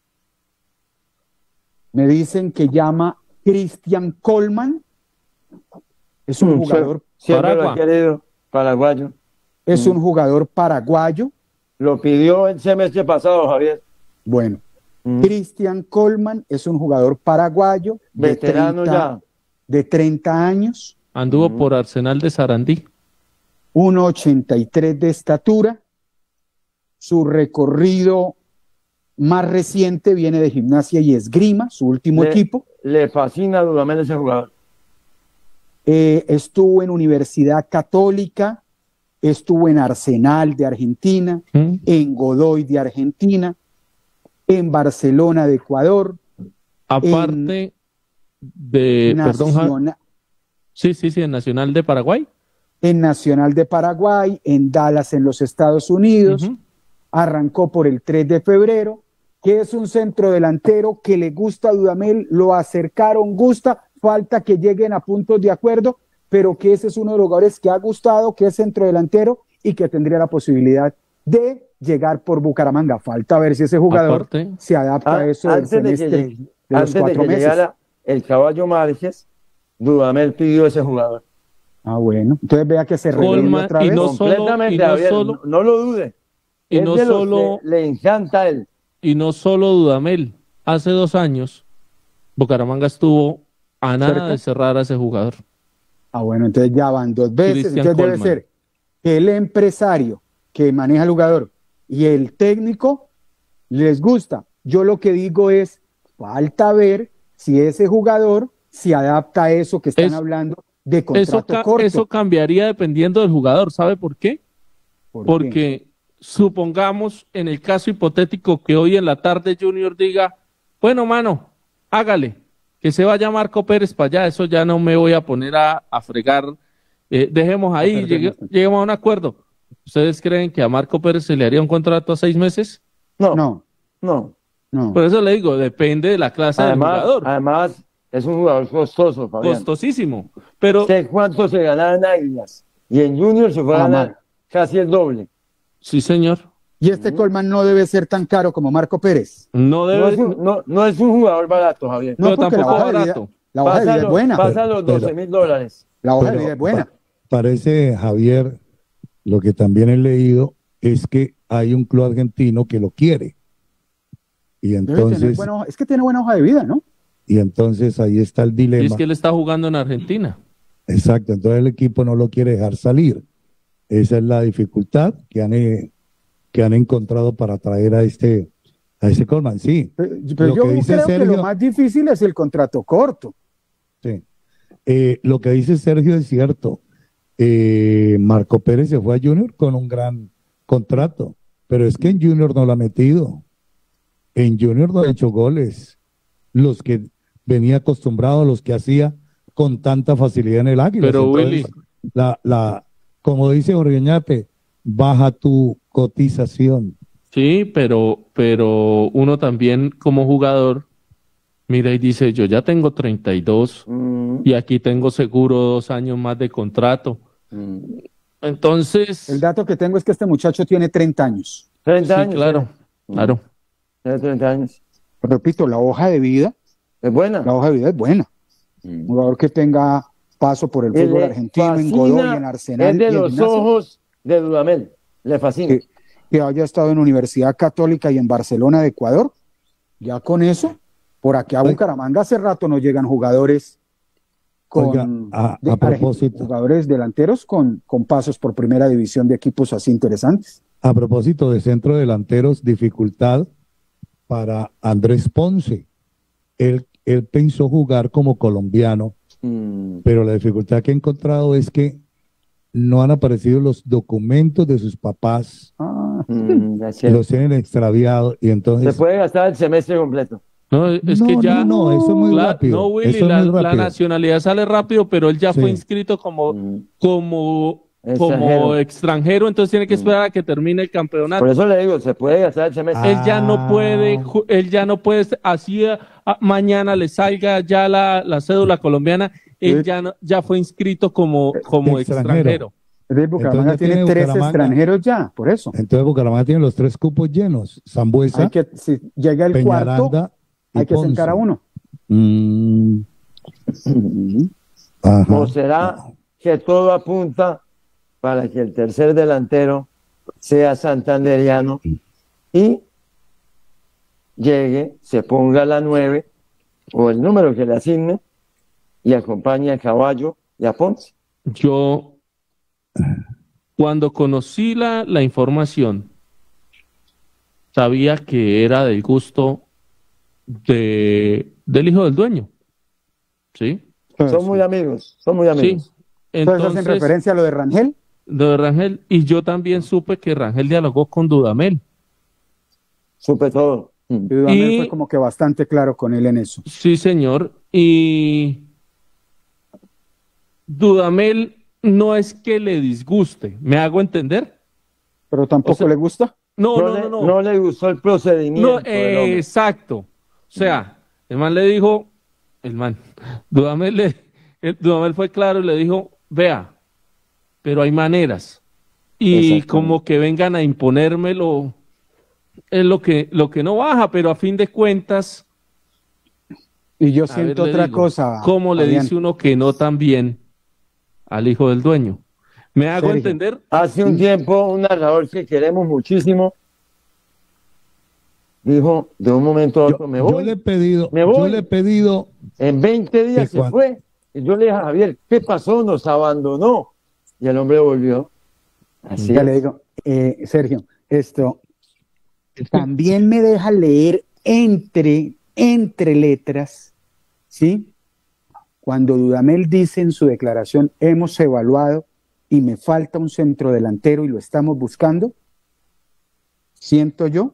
Me dicen que llama Christian Coleman. Es un jugador paraguayo. Es un jugador paraguayo. Lo pidió el semestre pasado, Javier. Bueno, Christian Coleman es un jugador paraguayo veterano de 30 años. Anduvo por Arsenal de Sarandí. 1,83 de estatura. Su recorrido más reciente viene de Gimnasia y Esgrima, su último equipo. Le fascina Dudamel ese jugador. Estuvo en Universidad Católica, estuvo en Arsenal de Argentina, en Godoy de Argentina, en Barcelona de Ecuador. Aparte de, en Nacional de Paraguay. En Nacional de Paraguay, en Dallas en los Estados Unidos. Arrancó por el 3 de febrero, que es un centro delantero que le gusta a Dudamel, lo acercaron, falta que lleguen a puntos de acuerdo, pero que ese es uno de los jugadores que ha gustado, que es centro delantero y que tendría la posibilidad de llegar por Bucaramanga. Falta ver si ese jugador se adapta a eso del semestre de los 4 meses. Llegara el Caballo Márquez, Dudamel pidió ese jugador. Ah, bueno. Entonces vea que se reúne otra vez. No lo dude. Y no solo le encanta a él. Y no solo Dudamel. Hace 2 años, Bucaramanga estuvo a nada de cerrar a ese jugador. Ah, bueno, entonces ya van 2 veces. Christian Entonces Coleman. debe ser que el empresario que maneja el jugador y el técnico les gusta. Yo lo que digo es, falta ver si ese jugador se adapta a eso que están hablando de contrato corto. Eso cambiaría dependiendo del jugador. ¿Sabe por qué? Porque supongamos en el caso hipotético que hoy en la tarde Junior diga, bueno, mano, hágale, que se vaya Marco Pérez para allá, eso ya no me voy a poner a fregar, dejemos ahí, lleguemos a un acuerdo. ¿Ustedes creen que a Marco Pérez se le haría un contrato a 6 meses? No. Por eso le digo, depende de la clase del jugador. Además, es un jugador costoso, Fabián. Costosísimo. Pero sé cuánto se ganaba en Águilas. Y en Junior se fue a ganar casi el doble. Sí, señor. Y este Coleman no debe ser tan caro como Marco Pérez. No debe. No es un jugador barato, Javier. No, porque tampoco la hoja barato. La hoja de vida es buena. Pasa los $12,000. La hoja de vida es buena. Parece, Javier, lo que también he leído es que hay un club argentino que lo quiere. Y entonces. Es que tiene buena hoja de vida, ¿no? Y entonces ahí está el dilema. Y es que él está jugando en Argentina. Exacto, entonces el equipo no lo quiere dejar salir. Esa es la dificultad que han encontrado para traer a este Coleman, sí. Pero yo creo que lo más difícil es el contrato corto. Sí. Lo que dice Sergio es cierto. Marco Pérez se fue a Junior con un gran contrato, pero es que en Junior no lo ha metido. En Junior no ha hecho goles. Los que venía acostumbrado, los que hacía con tanta facilidad en el Águila. Pero entonces, Willy, como dice Orgueñate, baja tu cotización. Sí, pero uno también como jugador mira y dice, yo ya tengo 32 y aquí tengo seguro 2 años más de contrato. Entonces... El dato que tengo es que este muchacho tiene 30 años. 30 años. Claro. Tiene 30 años. Repito, la hoja de vida es buena. La hoja de vida es buena. Un jugador que tenga paso por el fútbol argentino, en Godoy, en Arsenal. Es de los ojos de Dudamel. Le fascina. Que haya estado en Universidad Católica y en Barcelona de Ecuador. Ya con eso, por aquí a Bucaramanga hace rato no llegan jugadores a propósito, jugadores delanteros con pasos por primera división de equipos así interesantes. A propósito de centro delanteros, dificultad para Andrés Ponce. Él pensó jugar como colombiano, pero la dificultad que ha encontrado es que no han aparecido los documentos de sus papás, los tienen extraviados y entonces... Se puede gastar el semestre completo. No, es que ya. No, eso es muy rápido. No, Willy, eso es muy la rápido. nacionalidad sale rápido, pero él ya fue inscrito como extranjero, entonces tiene que esperar a que termine el campeonato. Por eso le digo, se puede gastar el semestre. Él ya no puede, así mañana le salga ya la cédula colombiana, él ya fue inscrito como extranjero. Bucaramanga tiene 3 extranjeros ya, por eso. Entonces Bucaramanga tiene los 3 cupos llenos. Sambuesa, si llega el Peñaranda cuarto, hay que Ponce. sentar a uno. ¿O será que todo apunta para que el tercer delantero sea santanderiano y llegue, se ponga la 9 o el número que le asigne y acompañe a Caballo y a Ponce? Yo, cuando conocí la información, sabía que era del gusto del hijo del dueño. ¿Sí? Son muy amigos, son muy amigos. Sí. Entonces, ¿hacen referencia a lo de Rangel? Lo de Rangel, y yo también supe que Rangel dialogó con Dudamel. Supe todo. Dudamel fue como que bastante claro con él en eso. Sí, señor. Y Dudamel no es que le disguste, ¿me hago entender? Pero tampoco le gusta. No le gustó el procedimiento. Exacto. O sea, el man le dijo, Dudamel fue claro y le dijo, vea, pero hay maneras. Y como que vengan a imponérmelo, es lo que no baja, pero a fin de cuentas. Y yo siento otra cosa. ¿Cómo le dice uno que no también al hijo del dueño? ¿Me hago entender? Hace un tiempo, un narrador que queremos muchísimo dijo de un momento a otro, me voy. Yo le he pedido. En 20 días se fue. Y yo le dije a Javier, ¿qué pasó? Nos abandonó. Y el hombre volvió. Así ya le digo, Sergio, esto también me deja leer entre letras, ¿sí? Cuando Dudamel dice en su declaración, hemos evaluado y me falta un centrodelantero y lo estamos buscando, siento yo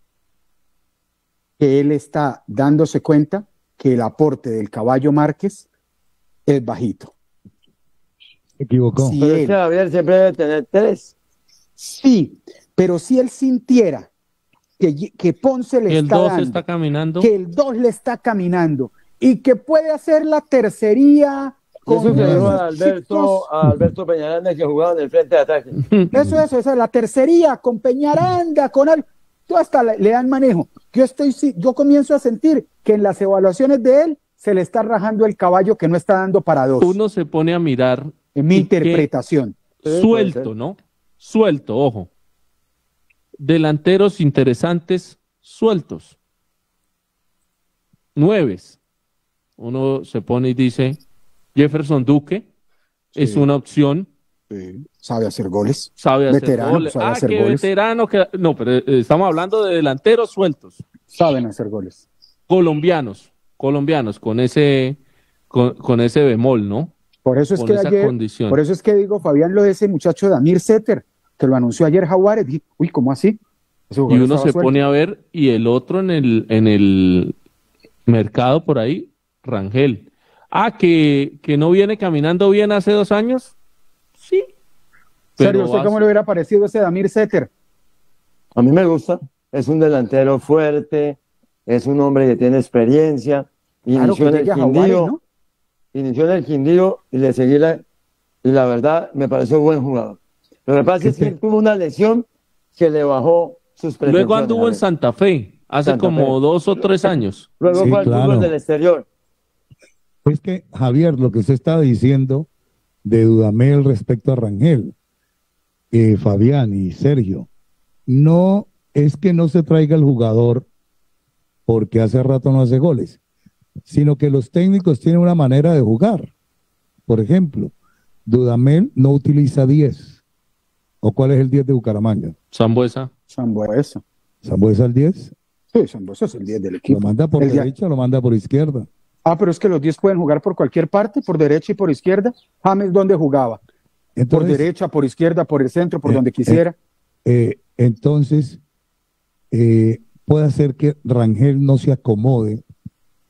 que él está dándose cuenta que el aporte del Caballo Márquez es bajito. Equivocó. Si pero Javier siempre debe tener 3. Sí, pero si él sintiera que Ponce le está dando, está caminando, que el 2 le está caminando y que puede hacer la tercería. Eso se dijo a Alberto Peñaranda, que jugaba en el frente de ataque. Eso, la tercería con Peñaranda, con tú hasta le dan manejo. Yo comienzo a sentir que en las evaluaciones de él se le está rajando el caballo que no está dando para 2. Uno se pone a mirar. En mi interpretación. Suelto, ¿no? Suelto, ojo. Delanteros interesantes, sueltos. 9. Uno se pone y dice, Jefferson Duque es una opción. Sí. Sabe hacer goles. Sabe hacer veterano, goles. Sabe hacer qué goles. veterano. No, pero estamos hablando de delanteros sueltos. Saben hacer goles. Colombianos, con ese bemol, ¿no? Por eso es con que esa ayer, condición. por eso es que digo, Fabián, lo de ese muchacho Damir Setter, que lo anunció ayer Jaguares, dije, uy, ¿cómo así? Y uno se pone a ver, y el otro en el mercado por ahí, Rangel. Que no viene caminando bien hace 2 años. Sí. Serio, ¿usted cómo le hubiera parecido ese Damir Setter? A mí me gusta, es un delantero fuerte, es un hombre que tiene experiencia, inició en el Quindío, ¿no? Inició en el Quindío y le seguí y la verdad me pareció buen jugador. Lo que pasa es que él tuvo una lesión que le bajó sus pretensiones. Luego anduvo en Santa Fe, hace como 2 o 3 años. Luego fue al fútbol del exterior. Es que, Javier, lo que usted estaba diciendo de Dudamel respecto a Rangel, Fabián y Sergio, no es que no se traiga el jugador porque hace rato no hace goles, sino que los técnicos tienen una manera de jugar. Por ejemplo, Dudamel no utiliza 10. ¿O cuál es el 10 de Bucaramanga? Sambuesa. ¿Sambuesa el 10? Sí, Sambuesa es el 10 del equipo. ¿Lo manda por derecha o lo manda por izquierda? Pero es que los 10 pueden jugar por cualquier parte, por derecha y por izquierda. James, ¿dónde jugaba? Entonces, por derecha, por izquierda, por el centro, por donde quisiera. Entonces, puede hacer que Rangel no se acomode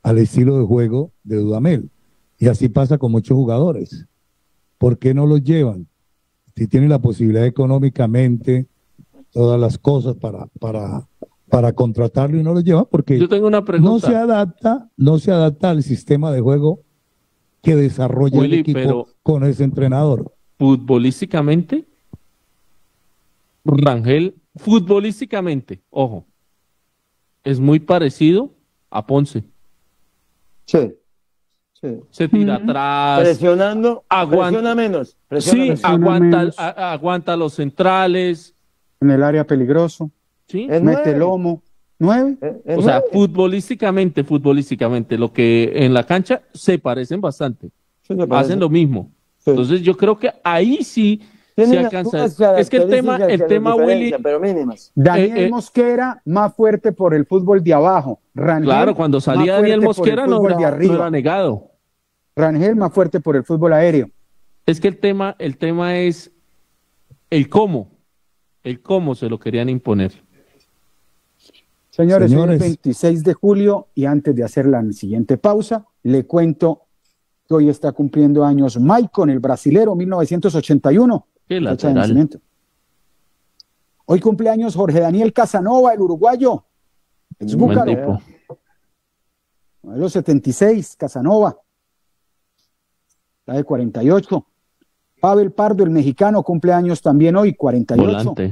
al estilo de juego de Dudamel. Y así pasa con muchos jugadores. ¿Por qué no los llevan? Si tienen la posibilidad económicamente, todas las cosas para contratarlo y no los llevan, porque yo tengo una pregunta. No se adapta al sistema de juego que desarrolla Willy, el equipo pero con ese entrenador. Futbolísticamente, Rangel, futbolísticamente, ojo, es muy parecido a Ponce. Sí. Se tira atrás. Presionando, presiona menos. Aguanta los centrales. En el área peligroso. Sí. Mete el lomo. 9. O sea, futbolísticamente, lo que en la cancha se parecen bastante. Hacen lo mismo. Sí. Entonces yo creo que ahí sí se alcanza. Es que el tema Willy. Pero mínimas. Daniel Mosquera más fuerte por el fútbol de abajo. Rangel, claro, cuando salía Daniel Mosquera no era negado. Rangel más fuerte por el fútbol aéreo. Es que el tema es el cómo se lo querían imponer. Señores, hoy es 26 de julio y antes de hacer la siguiente pausa, le cuento que hoy está cumpliendo años Maicon, el brasilero, 1981. Qué lateral. Hoy cumple años Jorge Daniel Casanova, el uruguayo. Ex Búcaro. Modelo 76, Casanova. Está de 48. Pavel Pardo, el mexicano, cumple años también hoy, 48. Volante.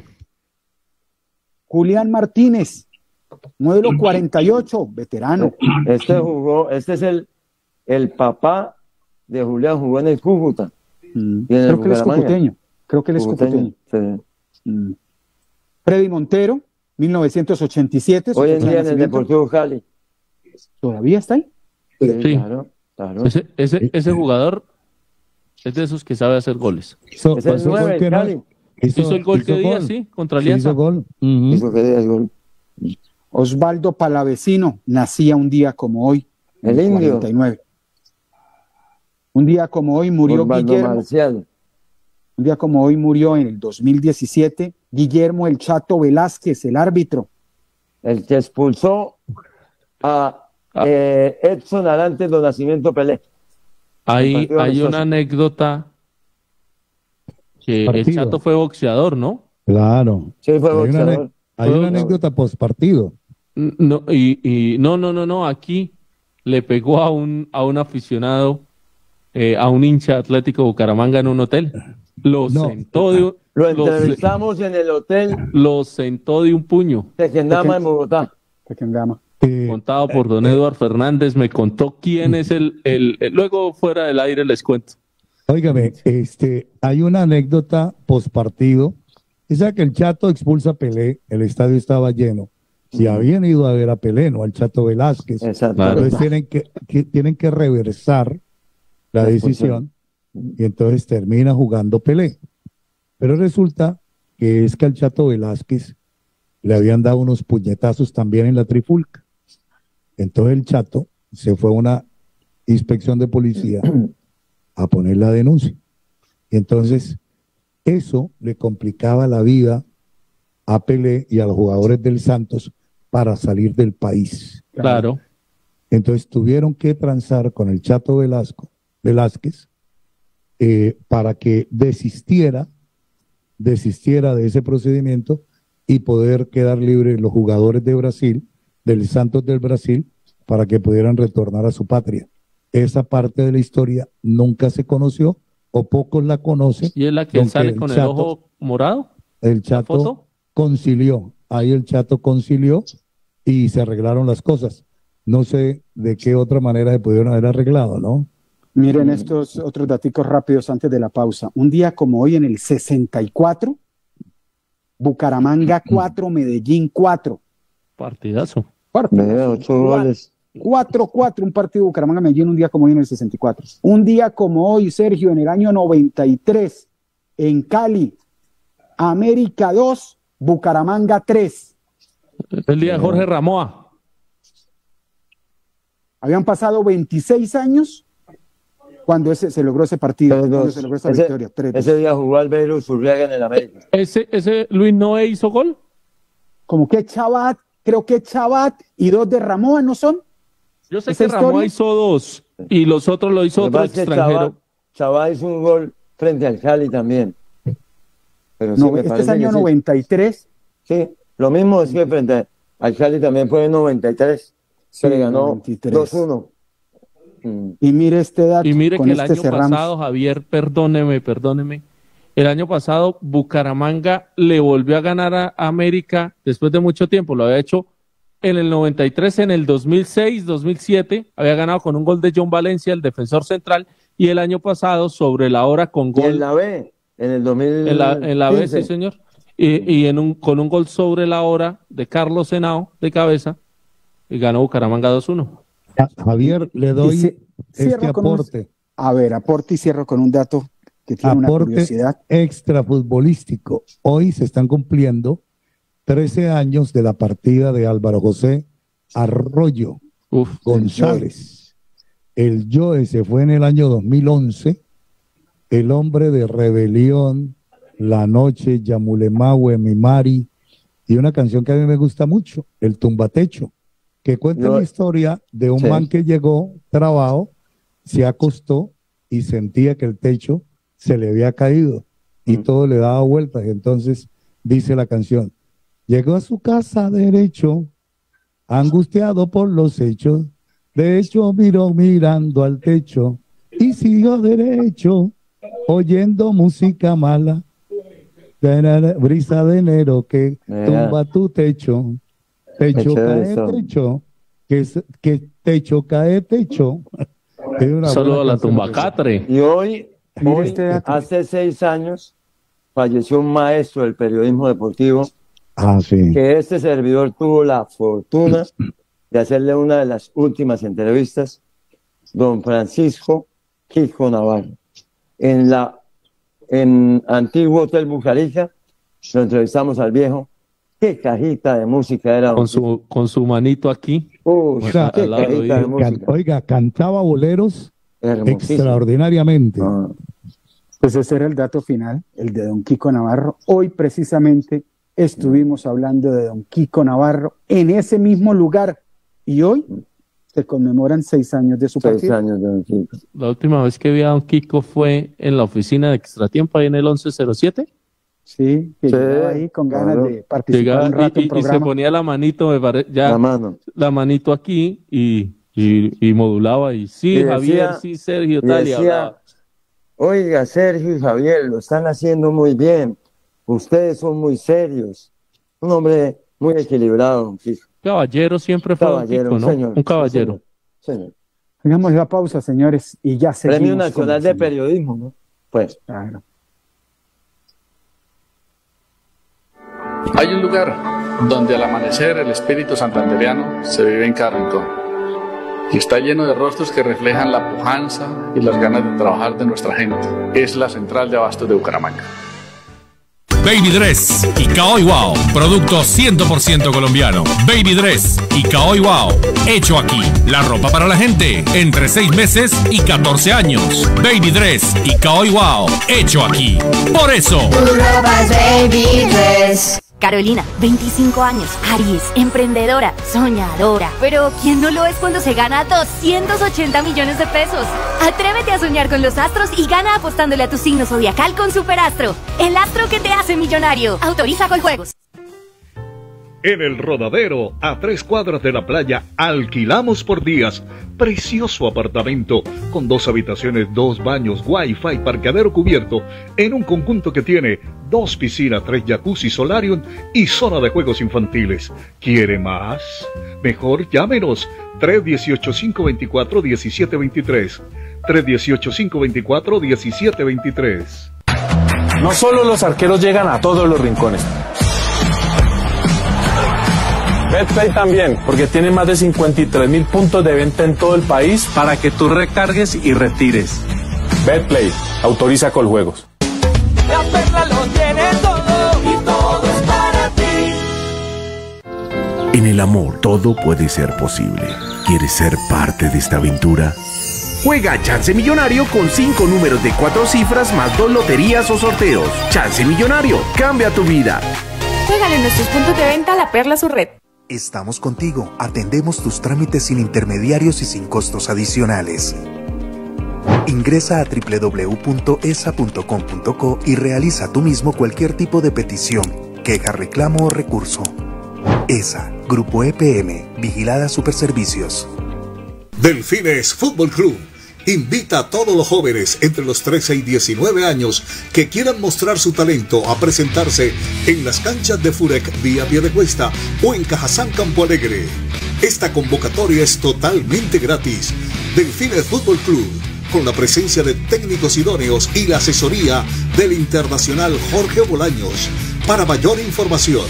Julián Martínez, modelo 48, veterano. Este es el papá de Julián, jugó en el Cúcuta. Creo que él es cucuteño. Sí. Freddy Montero, 1987. Hoy en día en el Deportivo Cali. ¿Todavía está ahí? Sí. Claro. Ese jugador es de esos que sabe hacer goles. Hizo el gol que día, sí, contra Alianza. Hizo gol. Hizo que día el gol. Osvaldo Palavecino nacía un día como hoy, el indio. 49. Un día como hoy murió Osvaldo Guillermo. Marcial. Un día como hoy murió en el 2017 Guillermo El Chato Velázquez, el árbitro. El que expulsó a Edson Arantes do Nascimento Pelé. Hay una anécdota que el Chato fue boxeador, ¿no? Claro. Sí, fue boxeador. Hay una anécdota post partido. No, no, aquí le pegó a un aficionado, a un hincha Atlético Bucaramanga en un hotel. Lo entrevistamos en el hotel. Lo sentó de un puño. Tequendama en Bogotá. Tequendama. Contado por don Eduardo Fernández, me contó quién es luego fuera del aire les cuento. Óigame, hay una anécdota post partido. Esa que el Chato expulsa a Pelé, el estadio estaba lleno. Si habían ido a ver a Pelé, no al Chato Velázquez. Entonces tienen que reversar la decisión y entonces termina jugando Pelé. Pero resulta que es que al Chato Velázquez le habían dado unos puñetazos también en la trifulca. Entonces el Chato se fue a una inspección de policía a poner la denuncia. Y entonces eso le complicaba la vida a Pelé y a los jugadores del Santos para salir del país. Claro. Entonces tuvieron que transar con el Chato Velázquez para que desistiera de ese procedimiento y poder quedar libres los jugadores de Brasil, del Santos del Brasil, para que pudieran retornar a su patria. Esa parte de la historia nunca se conoció o pocos la conocen. ¿Y es la que sale con el ojo morado? El Chato concilió, ahí el Chato concilió y se arreglaron las cosas. No sé de qué otra manera se pudieron haber arreglado, ¿no? Miren estos otros daticos rápidos antes de la pausa. Un día como hoy en el 64, Bucaramanga 4, Medellín 4. Partidazo. 8 goles. 4-4, un partido de Bucaramanga-Medellín un día como hoy en el 64. Un día como hoy, Sergio, en el año 93, en Cali, América 2, Bucaramanga 3. El día de Jorge Ramoa. Habían pasado 26 años cuando se logró ese partido, cuando se logró esa victoria. 3-2. Ese día jugó Albeiro Zurriaga en el América. ¿Ese Luis Noé hizo gol? Como que Chabat, creo que Chabat y 2 de Ramoa, ¿no son? Sí, Yo sé que Ramón hizo 2 y los otros lo hizo otro extranjero. Chava hizo un gol frente al Cali también. Pero no, este es año 93. Sí, lo mismo es que frente al Cali también fue en 93. Se le ganó 2-1. Y mire este dato. Y mire que el año pasado, Javier, perdóneme. El año pasado Bucaramanga le volvió a ganar a América después de mucho tiempo. Lo había hecho en el 93, en el 2006, 2007. Había ganado con un gol de John Valencia, el defensor central. Y el año pasado, sobre la hora, con gol. ¿Y en la B? En el 2015. En la B, sí, señor. Y con un gol sobre la hora de Carlos Henao de cabeza. Y ganó Bucaramanga 2-1. Javier, le doy este aporte. Aporte y cierro con un dato que tiene una curiosidad. Extrafutbolístico. Hoy se están cumpliendo 13 años de la partida de Álvaro José Arroyo González. El Joe se fue en el año 2011, el hombre de Rebelión, La Noche, Yamulemahue, Mimari, y una canción que a mí me gusta mucho, El Tumbatecho, que cuenta la historia de un man que llegó, trabajó, se acostó y sentía que el techo se le había caído y todo le daba vueltas. Y entonces dice la canción, llegó a su casa derecho, angustiado por los hechos, de hecho miró mirando al techo y siguió derecho, oyendo música mala, brisa de enero que tumba tu techo, techo cae techo, que techo cae techo. Solo a la tumbacatre. Y hoy hace 6 años, falleció un maestro del periodismo deportivo, que este servidor tuvo la fortuna de hacerle una de las últimas entrevistas, don Francisco Kiko Navarro, en antiguo Hotel Bucarija. Lo entrevistamos al viejo. Qué cajita de música era. Con su manito aquí. Oiga, cantaba boleros extraordinariamente. Pues ese era el dato final, el de don Kiko Navarro. Hoy precisamente estuvimos hablando de don Kiko Navarro en ese mismo lugar. Y hoy se conmemoran 6 años de su partida. 6 años de don Kiko. La última vez que vi a don Kiko fue en la oficina de Extratiempo, ahí en el 1107. Sí, que llegaba ahí con ganas de participar un rato en programa. Y se ponía la manito, la manito aquí y modulaba. Y sí, decía, Javier, sí, Sergio, tal, y hablaba. Oiga, Sergio y Javier, lo están haciendo muy bien. Ustedes son muy serios. Un hombre muy equilibrado, don Kiko. Caballero siempre fue don Kiko, ¿no? Señor, un caballero. Señor. Hagamos la pausa, señores, y ya seguimos. Premio Nacional de Periodismo, ¿no? Pues. Claro. Hay un lugar donde al amanecer el espíritu santandereano se vive en cada rincón y está lleno de rostros que reflejan la pujanza y las ganas de trabajar de nuestra gente. Es la central de abastos de Bucaramanga. Baby Dress y Caoy Wow, producto 100% colombiano. Baby Dress y Caoy Wow, hecho aquí. La ropa para la gente entre 6 meses y 14 años. Baby Dress y Caoy Wow, hecho aquí. Por eso. Tu ropa es Baby Dress. Carolina, 25 años, Aries, emprendedora, soñadora. Pero ¿quién no lo es cuando se gana 280 millones de pesos? Atrévete a soñar con los astros y gana apostándole a tu signo zodiacal con Superastro, el astro que te hace millonario. Autoriza Coljuegos. En El Rodadero, a 3 cuadras de la playa, alquilamos por días. Precioso apartamento con 2 habitaciones, 2 baños, wifi, parqueadero cubierto, en un conjunto que tiene 2 piscinas, 3 jacuzzi, solarium y zona de juegos infantiles. ¿Quiere más? Mejor llámenos 318-524-1723. 318-524-1723. No solo los arqueros llegan a todos los rincones. Betplay también, porque tiene más de 53.000 puntos de venta en todo el país para que tú recargues y retires. Betplay, autoriza Coljuegos. La Perla lo tiene todo y todo es para ti. En el amor todo puede ser posible. ¿Quieres ser parte de esta aventura? Juega Chance Millonario con 5 números de 4 cifras más 2 loterías o sorteos. Chance Millonario, cambia tu vida. Juégale en nuestros puntos de venta La Perla su red. Estamos contigo, atendemos tus trámites sin intermediarios y sin costos adicionales. Ingresa a www.esa.com.co y realiza tú mismo cualquier tipo de petición, queja, reclamo o recurso. ESA, Grupo EPM, Vigilada Superservicios. Delfines Fútbol Club invita a todos los jóvenes entre los 13 y 19 años que quieran mostrar su talento a presentarse en las canchas de Furec vía Piedecuesta o en Cajazán Campo Alegre. Esta convocatoria es totalmente gratis. Delfines Fútbol Club, con la presencia de técnicos idóneos y la asesoría del internacional Jorge Bolaños. Para mayor información,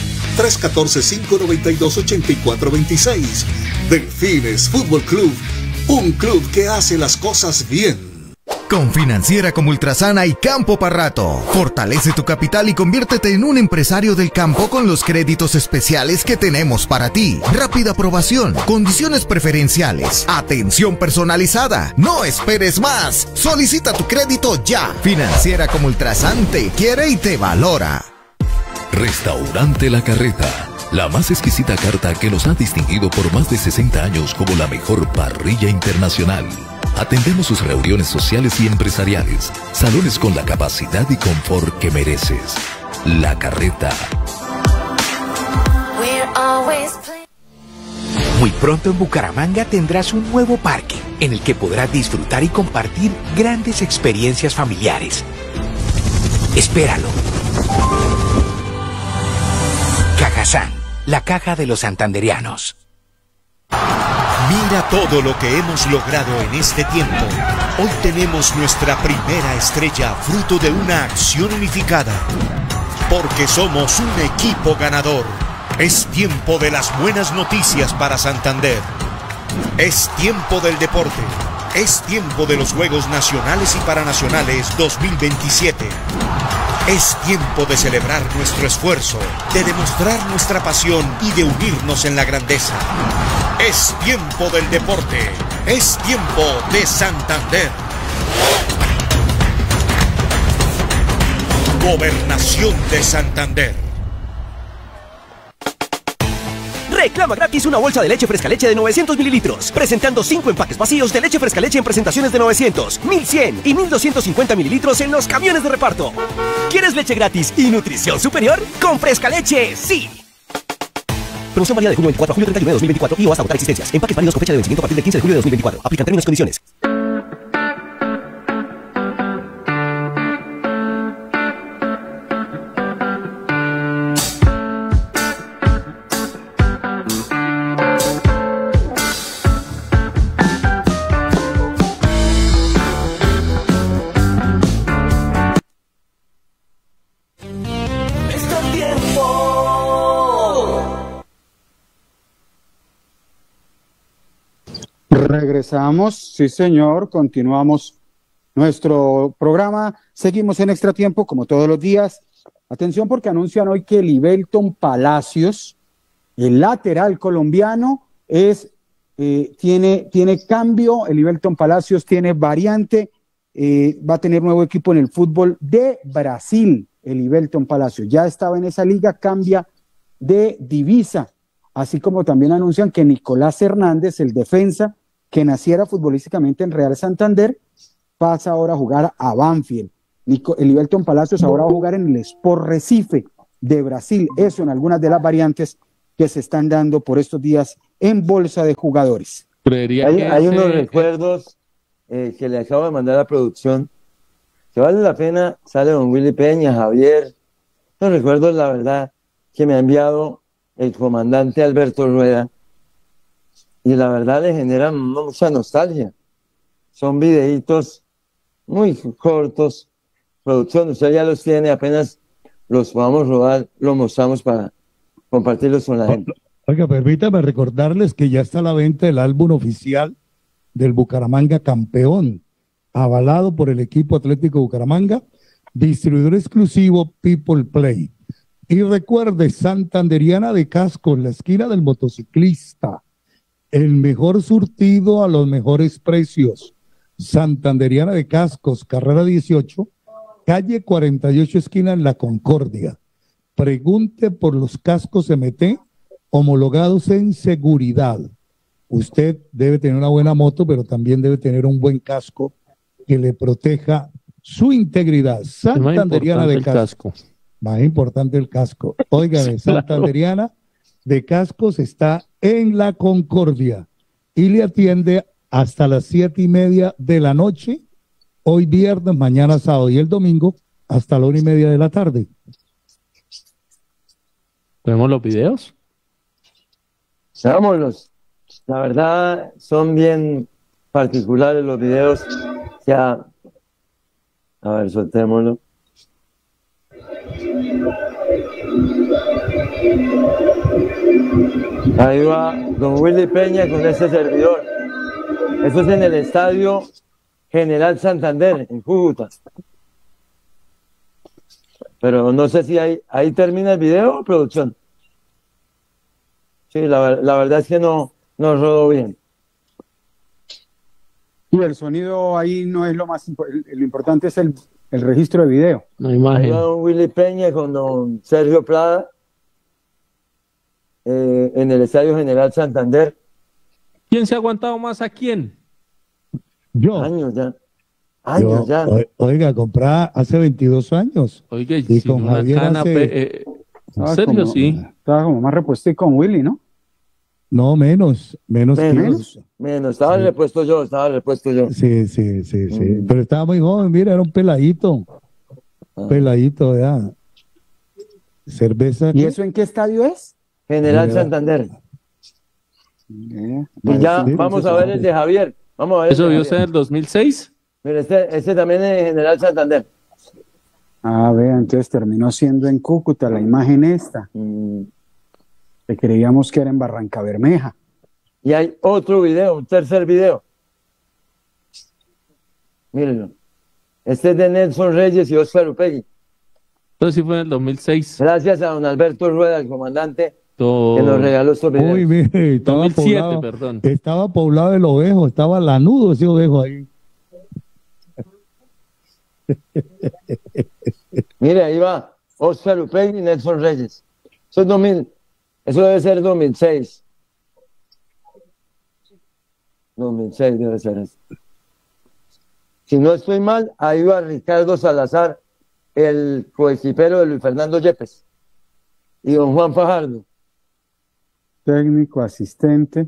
314-592-8426. Delfines Fútbol Club, un club que hace las cosas bien. Con Financiera como Ultrasan hay campo para rato. Fortalece tu capital y conviértete en un empresario del campo con los créditos especiales que tenemos para ti. Rápida aprobación, condiciones preferenciales, atención personalizada. No esperes más. Solicita tu crédito ya. Financiera como Ultrasan te quiere y te valora. Restaurante La Carreta, la más exquisita carta que nos ha distinguido por más de 60 años como la mejor parrilla internacional. Atendemos sus reuniones sociales y empresariales, salones con la capacidad y confort que mereces. La Carreta. Muy pronto en Bucaramanga tendrás un nuevo parque en el que podrás disfrutar y compartir grandes experiencias familiares. Espéralo. Cajazán, la caja de los santanderianos. Mira todo lo que hemos logrado en este tiempo. Hoy tenemos nuestra primera estrella fruto de una acción unificada. Porque somos un equipo ganador. Es tiempo de las buenas noticias para Santander. Es tiempo del deporte. Es tiempo de los Juegos Nacionales y Paranacionales 2027. Es tiempo de celebrar nuestro esfuerzo, de demostrar nuestra pasión y de unirnos en la grandeza. Es tiempo del deporte. Es tiempo de Santander. Gobernación de Santander. Reclama gratis una bolsa de leche fresca leche de 900 mililitros, presentando 5 empaques vacíos de leche fresca leche en presentaciones de 900, 1100 y 1250 mililitros en los camiones de reparto. ¿Quieres leche gratis y nutrición superior? ¡Con Fresca Leche, sí! Promoción válida de junio 24 a julio 31 de 2024 y o hasta agotar existencias. Empaques válidos con fecha de vencimiento a partir del 15 de julio de 2024. Aplican términos y condiciones. Regresamos, sí señor, continuamos nuestro programa, seguimos en Extra Tiempo como todos los días. Atención porque anuncian hoy que Libelton Palacios, el lateral colombiano, tiene cambio. El Libelton Palacios tiene variante, va a tener nuevo equipo en el fútbol de Brasil. El Libelton Palacios ya estaba en esa liga, cambia de divisa, así como también anuncian que Nicolás Hernández, el defensa que naciera futbolísticamente en Real Santander, pasa ahora a jugar a Banfield. El Libelton Palacios ahora va a jugar en el Sport Recife de Brasil. Eso en algunas de las variantes que se están dando por estos días en bolsa de jugadores. Hay unos recuerdos que le acabo de mandar a la producción, que vale la pena. Sale don Willy Peña, Javier. Los recuerdos, la verdad, que me ha enviado el comandante Alberto Rueda, y la verdad le generan mucha nostalgia. Son videitos muy cortos. Producción, usted ya los tiene, apenas los podamos rodar, los mostramos para compartirlos con la gente. Oiga, permítame recordarles que ya está a la venta el álbum oficial del Bucaramanga campeón, avalado por el equipo Atlético Bucaramanga, distribuidor exclusivo People Play. Y recuerde, Santanderiana de Cascos, la esquina del motociclista, el mejor surtido a los mejores precios. Santanderiana de Cascos, carrera 18, calle 48, esquina en La Concordia. Pregunte por los cascos MT homologados en seguridad. Usted debe tener una buena moto, pero también debe tener un buen casco que le proteja su integridad. Santanderiana de casco. Más importante el casco. Óigame, Santanderiana de cascos está en La Concordia y le atiende hasta las 7:30 de la noche, hoy viernes, mañana sábado y el domingo hasta la 1:30 de la tarde. ¿Vemos los videos? Veámoslos. La verdad, son bien particulares los videos. Ya, a ver, soltémoslo. Ahí va don Willy Peña con este servidor. Eso es en el Estadio General Santander, en Cúcuta. Pero no sé si ahí termina el video, producción. Sí, la verdad es que no rodó bien. Y el sonido ahí no es lo más lo importante, es el registro de video. No imagen. Ahí va don Willy Peña con don Sergio Prada en el Estadio General Santander. ¿Quién se ha aguantado más a quién? Yo. Años ya. Oiga, compré hace 22 años. Oiga, y con una Javier cana, ¿en serio? Sí. Estaba como más repuesto y con Willy, ¿no? No, menos. Menos, estaba repuesto yo. Sí. Pero estaba muy joven, mira, era un peladito. Peladito, ya. Cerveza. ¿Y eso en qué estadio es? General Santander. Y ya vamos a ver el de Javier. Vamos a ver. ¿Eso vio usted en el 2006? Mira, este también es General Santander. Ah, vea, entonces terminó siendo en Cúcuta la imagen esta. Que creíamos que era en Barranca Bermeja. Y hay otro video, un tercer video. Mírenlo. Este es de Nelson Reyes y Óscar Upegui. Entonces sí fue en el 2006. Gracias a don Alberto Rueda, el comandante, que nos regaló estos videos. Uy, mire, estaba 2007, poblado, perdón. Estaba poblado el ovejo, estaba lanudo ese ovejo ahí. Mire, ahí va Óscar Upegui y Nelson Reyes. Eso debe ser 2006. 2006 debe ser eso. Si no estoy mal, ahí va Ricardo Salazar, el coequipero de Luis Fernando Yepes. Y don Juan Fajardo. Técnico, asistente.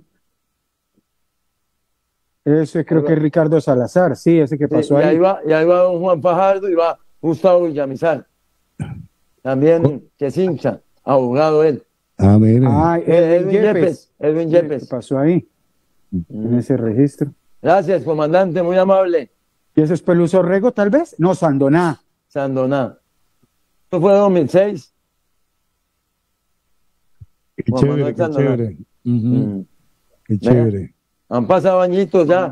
Ese creo que es Ricardo Salazar, sí, ese que pasó ahí. Y ahí va don Juan Fajardo y va Gustavo Villamizar. También que es hincha, abogado él. Ah, mire. Edwin Yepes. ¿Qué pasó ahí? En ese registro. Gracias, comandante, muy amable. ¿Y ese es Peluso Rego, tal vez? No, Sandoná. Esto fue 2006. Qué chévere, qué chévere. Qué chévere. Han pasado añitos ya.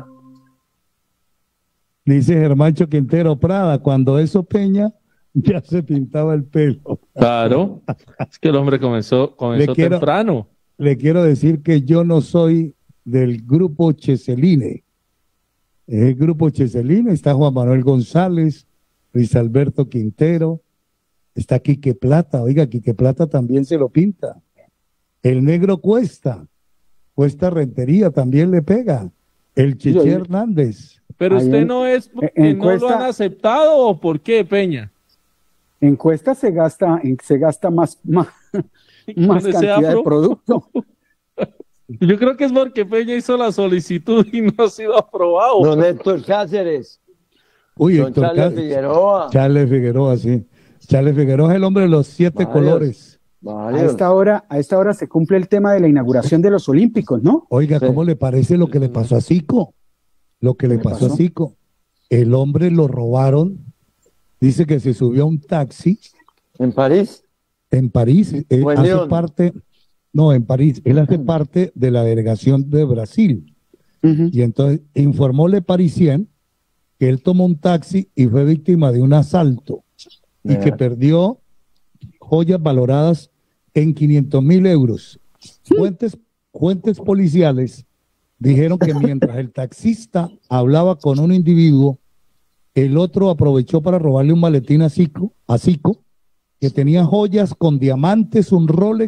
Dice Germancho Quintero Prada, cuando eso Peña ya se pintaba el pelo. Claro, es que el hombre comenzó temprano. Le quiero decir que yo no soy del grupo Cheseline. Es el grupo Cheseline, está Juan Manuel González, Luis Alberto Quintero, está Quique Plata. Oiga, Quique Plata también se lo pinta. El negro Cuesta Rentería también le pega. El Cheche Hernández. Pero usted no es porque no lo han aceptado, ¿o por qué, Peña? En Cuesta se gasta más cantidad de producto. Yo creo que es porque Peña hizo la solicitud y no ha sido aprobado. Don Héctor Cáceres. Uy, don Charles Figueroa. Charles Figueroa, sí. Charles Figueroa es el hombre de los 7 colores. A esta hora se cumple el tema de la inauguración de los Olímpicos, ¿no? Oiga, ¿cómo le parece lo que le pasó a Zico? Lo que le pasó a Zico. El hombre lo robaron. Dice que se subió a un taxi. ¿En París? En París. Hace parte... No, en París. Él hace parte de la delegación de Brasil. Y entonces informó Le Parisien que él tomó un taxi y fue víctima de un asalto. Y que perdió joyas valoradas en 500.000 euros. Fuentes policiales dijeron que mientras el taxista hablaba con un individuo, el otro aprovechó para robarle un maletín a Zico, que tenía joyas con diamantes, un Rolex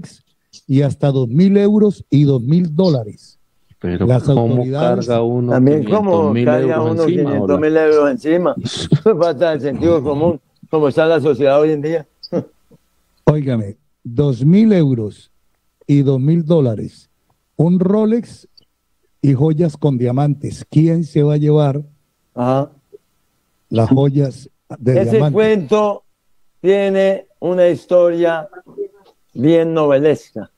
y hasta 2.000 euros y 2.000 dólares. Pero las ¿cómo autoridades carga uno También 500 como mil carga euros uno encima? 500.000 euros encima. Falta de sentido común, como está la sociedad hoy en día. Óigame, 2.000 euros y 2.000 dólares, un Rolex y joyas con diamantes. ¿Quién se va a llevar las joyas de Ese diamantes? cuento tiene una historia bien novelesca.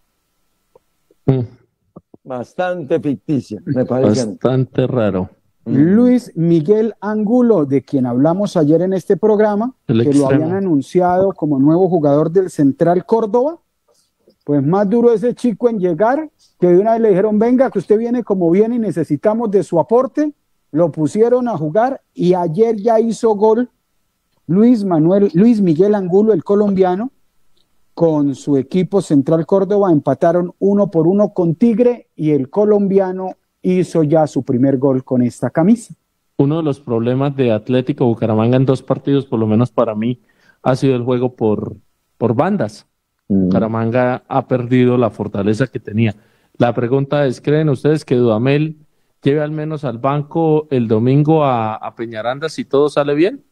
Bastante ficticia, me parece. Bastante raro. Luis Miguel Angulo, de quien hablamos ayer en este programa, El que extremo. lo habían anunciado como nuevo jugador del Central Córdoba, pues más duro ese chico en llegar, que de una vez le dijeron, venga, que usted viene como viene y necesitamos de su aporte, lo pusieron a jugar y ayer ya hizo gol Luis Miguel Angulo, el colombiano, con su equipo Central Córdoba, empataron 1-1 con Tigre y el colombiano hizo ya su primer gol con esta camisa. Uno de los problemas de Atlético Bucaramanga en 2 partidos, por lo menos para mí, ha sido el juego por bandas. Bucaramanga ha perdido la fortaleza que tenía. La pregunta es, ¿creen ustedes que Dudamel lleve al menos al banco el domingo a Peñaranda si todo sale bien?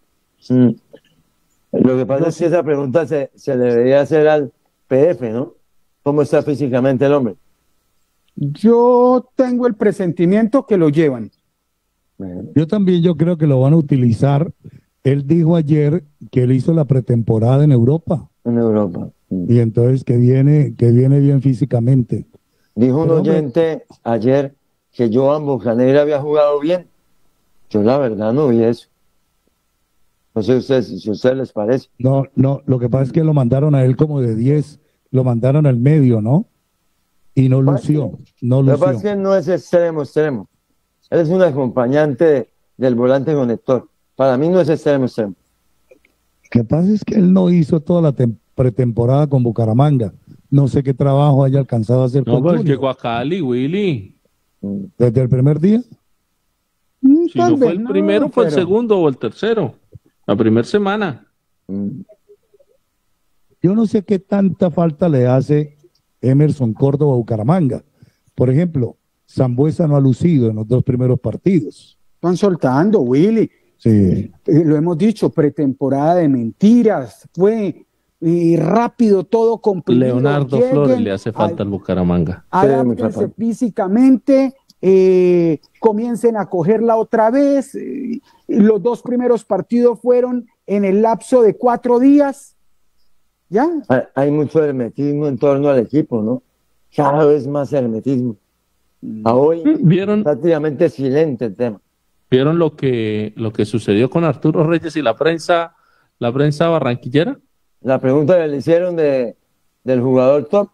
Lo que pasa es que esa pregunta se debería hacer al PF, ¿no? ¿Cómo está físicamente el hombre? Yo tengo el presentimiento que lo llevan. Yo también, yo creo que lo van a utilizar. Él dijo ayer que él hizo la pretemporada en Europa. En Europa. Y entonces que viene bien físicamente. Dijo un oyente ayer que Johan Bocanegra había jugado bien. Yo la verdad no vi eso. No sé si a ustedes les parece. No, lo que pasa es que lo mandaron a él como de 10, lo mandaron al medio, ¿no? Y no lució, no Lo que pasa es lució. que no es extremo. Él es un acompañante del volante conector. Para mí no es extremo. Lo que pasa es que él no hizo toda la pretemporada con Bucaramanga. No sé qué trabajo haya alcanzado a hacer No, con pues Junior. llegó a Cali, Willy. ¿Desde el primer día? Si no fue el primero, fue el segundo o el tercero. La primera semana. Yo no sé qué tanta falta le hace Emerson Córdoba a Bucaramanga. Por ejemplo, Sambuesa no ha lucido en los 2 primeros partidos. Están soltando, Willy. Sí. Lo hemos dicho, pretemporada de mentiras. Fue rápido, todo comprimido. Leonardo Flores le hace falta al Bucaramanga. Adáptense físicamente, comiencen a cogerla otra vez. Los 2 primeros partidos fueron en el lapso de 4 días. ¿Ya? Hay mucho hermetismo en torno al equipo, ¿no? Cada vez más hermetismo. A hoy, prácticamente silente el tema. ¿Vieron lo que sucedió con Arturo Reyes y la prensa barranquillera? La pregunta que le hicieron del jugador top.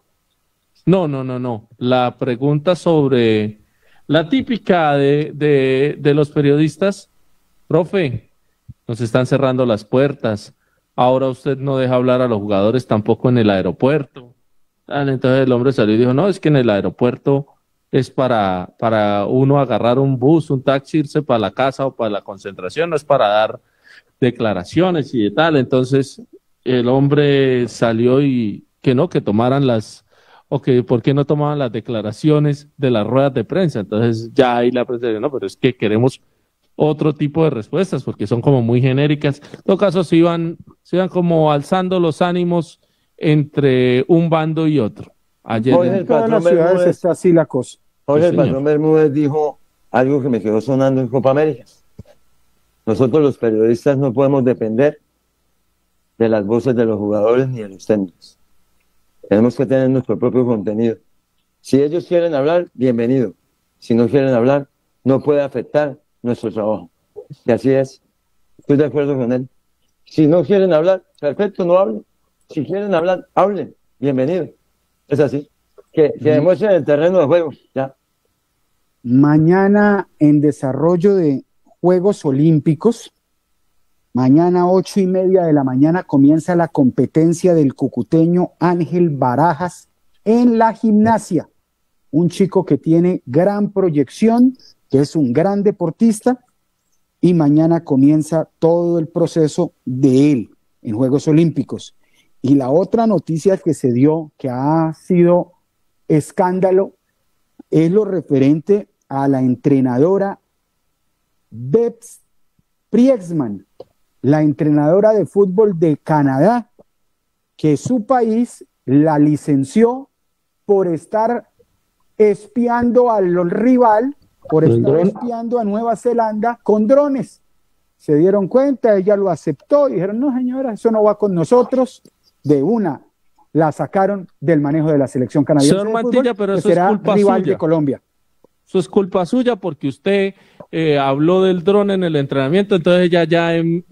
No. La pregunta sobre la típica de los periodistas. Profe, nos están cerrando las puertas. Ahora usted no deja hablar a los jugadores tampoco en el aeropuerto. Entonces el hombre salió y dijo, no, es que en el aeropuerto es para uno agarrar un bus, un taxi, irse para la casa o para la concentración, no es para dar declaraciones y de tal. Entonces el hombre salió y que tomaran ¿por qué no tomaban las declaraciones de las ruedas de prensa? Entonces ya ahí la prensa dijo, no, pero es que queremos otro tipo de respuestas porque son como muy genéricas. En todo caso, se iban como alzando los ánimos entre un bando y otro. Ayer el patrón Bermúdez está así la cosa. Jorge, el patrón Bermúdez dijo algo que me quedó sonando en Copa América. Nosotros los periodistas no podemos depender de las voces de los jugadores ni de los técnicos. Tenemos que tener nuestro propio contenido. Si ellos quieren hablar, bienvenido. Si no quieren hablar, no puede afectar nuestro trabajo. Y así es. Estoy de acuerdo con él. Si no quieren hablar, perfecto, no hablen. Si quieren hablar, hablen. Bienvenido. Es así. Que demuestren el terreno de juego. Ya. Mañana en desarrollo de Juegos Olímpicos, mañana 8:30 de la mañana comienza la competencia del cucuteño Ángel Barajas en la gimnasia. Un chico que tiene gran proyección, que es un gran deportista, y mañana comienza todo el proceso de él en Juegos Olímpicos. Y la otra noticia que se dio, que ha sido escándalo es lo referente a la entrenadora Bebs Priegsman, la entrenadora de fútbol de Canadá, que su país la licenció por estar espiando al rival, por estar espiando a Nueva Zelanda con drones. Se dieron cuenta, ella lo aceptó y dijeron, no señora, eso no va con nosotros. De una la sacaron del manejo de la selección canadiense. Señor de Mantilla, fútbol, pero que eso es será culpa rival suya. de Colombia. Eso es culpa suya porque usted habló del dron en el entrenamiento, entonces ella ya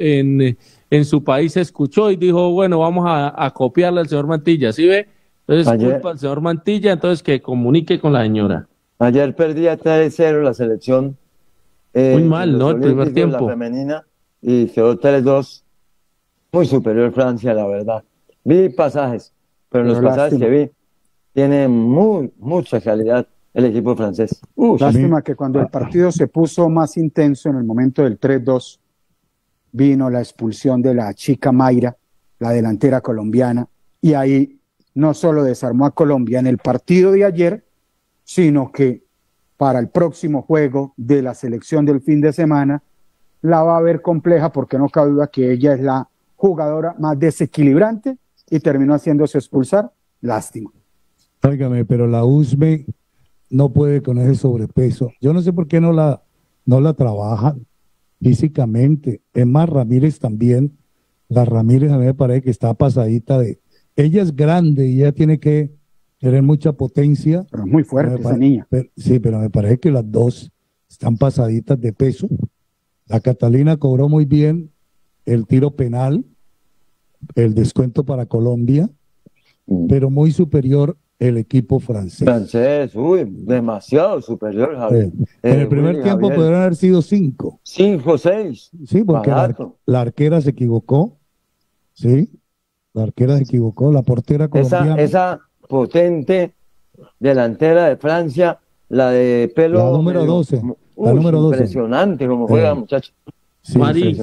en su país se escuchó y dijo, bueno, vamos a copiarle al señor Mantilla, ¿sí ve? Entonces es culpa del señor Mantilla, entonces que comunique con la señora. Ayer perdía 3-0 la selección. Muy mal, ¿no? El primer tiempo. La femenina, y quedó 3-2. Muy superior Francia, la verdad. Vi pasajes, pero en los pasajes que vi, tiene mucha calidad el equipo francés. Lástima que cuando el partido se puso más intenso en el momento del 3-2, vino la expulsión de la chica Mayra, la delantera colombiana, y ahí no solo desarmó a Colombia en el partido de ayer, sino que para el próximo juego de la selección del fin de semana la va a ver compleja, porque no cabe duda que ella es la jugadora más desequilibrante y terminó haciéndose expulsar. Lástima. Óigame, pero la USME no puede con ese sobrepeso. Yo no sé por qué no la trabajan físicamente. Es más, Ramírez también. La Ramírez a mí me parece que está pasadita de... Ella es grande y ella tiene que tener mucha potencia. Pero es muy fuerte esa niña. Sí, pero me parece que las dos están pasaditas de peso. La Catalina cobró muy bien el tiro penal, el descuento para Colombia, pero muy superior el equipo francés. Demasiado superior, Javier. En el primer tiempo podrían haber sido 5. 5-6. Sí, porque la arquera se equivocó. Sí, la arquera se equivocó, la portera colombiana. Esa potente delantera de Francia, la de pelo... La número 12. La número 12. Impresionante como juega, muchacho. Sí,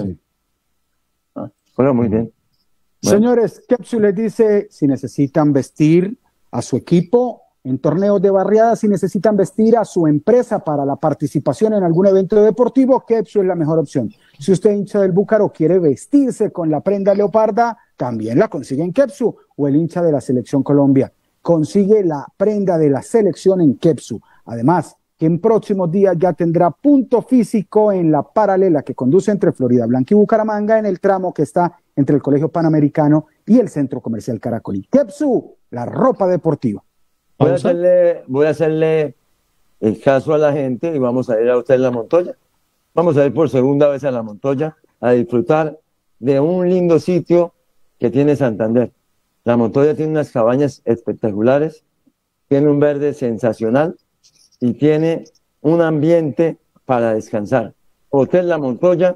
Juega muy bien. Bueno. Señores, Kepsu les dice, si necesitan vestir a su equipo en torneos de barriadas, si necesitan vestir a su empresa para la participación en algún evento deportivo, Kepsu es la mejor opción. Si usted hincha del Búcaro quiere vestirse con la prenda leoparda, también la consigue en Kepsu, o el hincha de la Selección Colombia consigue la prenda de la selección en Kepsu. Además, que en próximos días ya tendrá punto físico en la paralela que conduce entre Florida Blanca y Bucaramanga, en el tramo que está entre el Colegio Panamericano y el Centro Comercial Caracolí. Kepsu, la ropa deportiva. Voy a hacerle el caso a la gente y vamos a ir a usted en La Montoya. Vamos a ir por segunda vez a La Montoya a disfrutar de un lindo sitio que tiene Santander. La Montoya tiene unas cabañas espectaculares, tiene un verde sensacional y tiene un ambiente para descansar. Hotel La Montoya,